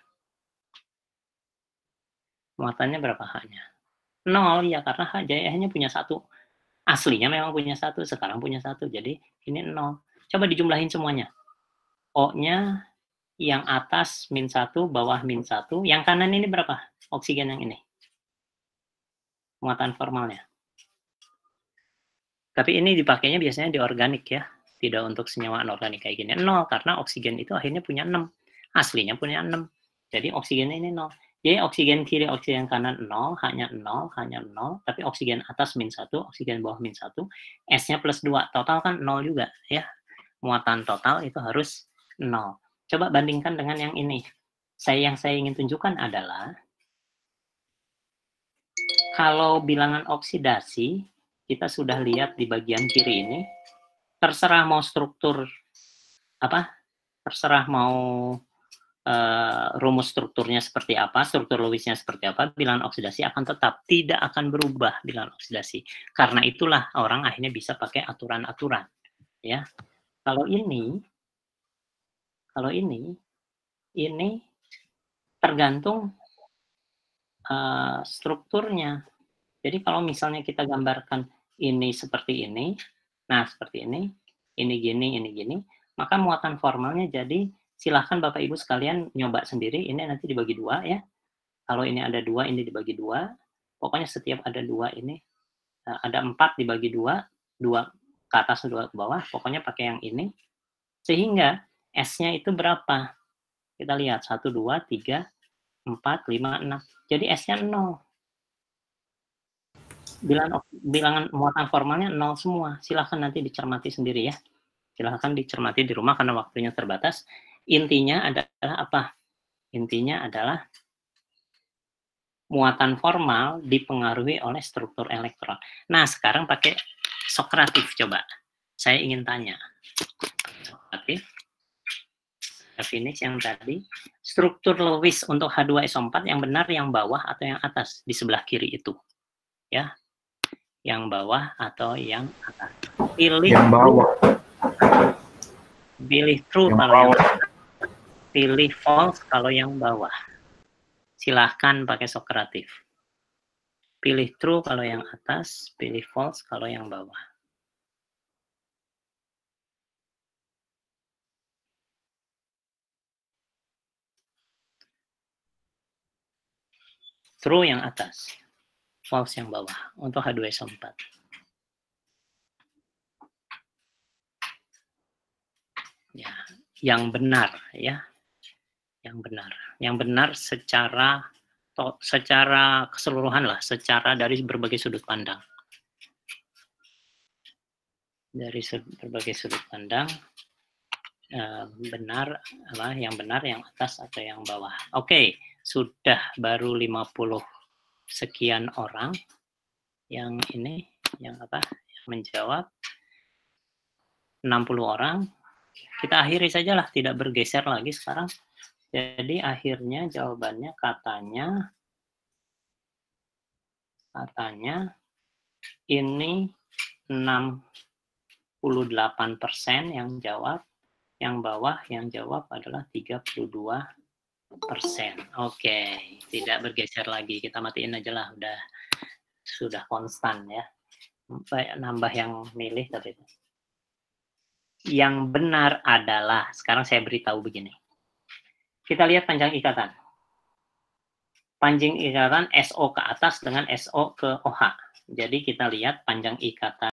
Muatannya berapa H-nya? 0 ya, karena H JH-nya punya 1. Aslinya memang punya 1, sekarang punya 1. Jadi ini 0. Coba dijumlahin semuanya. O-nya yang atas -1, bawah -1. Yang kanan ini berapa? Oksigen yang ini. Muatan formalnya. Tapi ini dipakainya biasanya di organik ya. Tidak untuk senyawa anorganik kayak gini. 0, karena oksigen itu akhirnya punya 6. Aslinya punya 6. Jadi oksigennya ini 0. Jadi oksigen kiri, oksigen kanan 0, hanya 0, hanya 0. Tapi oksigen atas -1, oksigen bawah -1. S-nya plus 2. Total kan 0 juga ya. Muatan total itu harus 0. Coba bandingkan dengan yang ini. Yang saya ingin tunjukkan adalah kalau bilangan oksidasi, kita sudah lihat di bagian kiri ini, terserah mau struktur apa, terserah mau rumus strukturnya seperti apa, struktur Lewisnya seperti apa, bilangan oksidasi akan tetap, tidak akan berubah bilangan oksidasi. Karena itulah orang akhirnya bisa pakai aturan-aturan. Ya, kalau ini tergantung strukturnya. Jadi kalau misalnya kita gambarkan ini seperti ini, nah seperti ini gini, maka muatan formalnya jadi silahkan Bapak Ibu sekalian nyoba sendiri, ini nanti dibagi 2 ya. Kalau ini ada 2, ini dibagi 2. Pokoknya setiap ada 2 ini, ada 4 dibagi 2 ke atas, 2 ke bawah, pokoknya pakai yang ini. Sehingga S-nya itu berapa? Kita lihat, 1, 2, 3, 4, 5, 6. Jadi S-nya 0. Bilangan muatan formalnya 0 semua. Silahkan nanti dicermati sendiri ya. Silahkan dicermati di rumah karena waktunya terbatas. Intinya adalah apa? Intinya adalah muatan formal dipengaruhi oleh struktur elektron. Nah, sekarang pakai Sokratif coba. Saya ingin tanya. Sokratif. Finish yang tadi. Struktur Lewis untuk H2SO4 yang benar yang bawah atau yang atas di sebelah kiri itu. Ya. Yang bawah atau yang atas. Pilih Yang bawah. Pilih true Yang kalau yang bawah. atas. Pilih false kalau yang bawah. Silahkan pakai Sokratif. Pilih true kalau yang atas, pilih false kalau yang bawah. True yang atas, false yang bawah untuk H2SO4. Ya, yang benar ya. Yang benar. Yang benar secara keseluruhan lah, secara dari berbagai sudut pandang. Dari berbagai sudut pandang benar yang benar yang atas atau yang bawah. Oke, sudah baru 50 sekian orang yang ini yang menjawab. 60 orang. Kita akhiri sajalah, tidak bergeser lagi sekarang. Jadi akhirnya jawabannya katanya ini 68% yang jawab, yang bawah yang jawab adalah 32%. Oke, tidak bergeser lagi. Kita matiin aja lah, sudah konstan ya. Nambah yang milih tapi yang benar adalah, sekarang saya beritahu begini. Kita lihat panjang ikatan. Panjang ikatan SO ke atas dengan SO ke OH. Jadi kita lihat panjang ikatan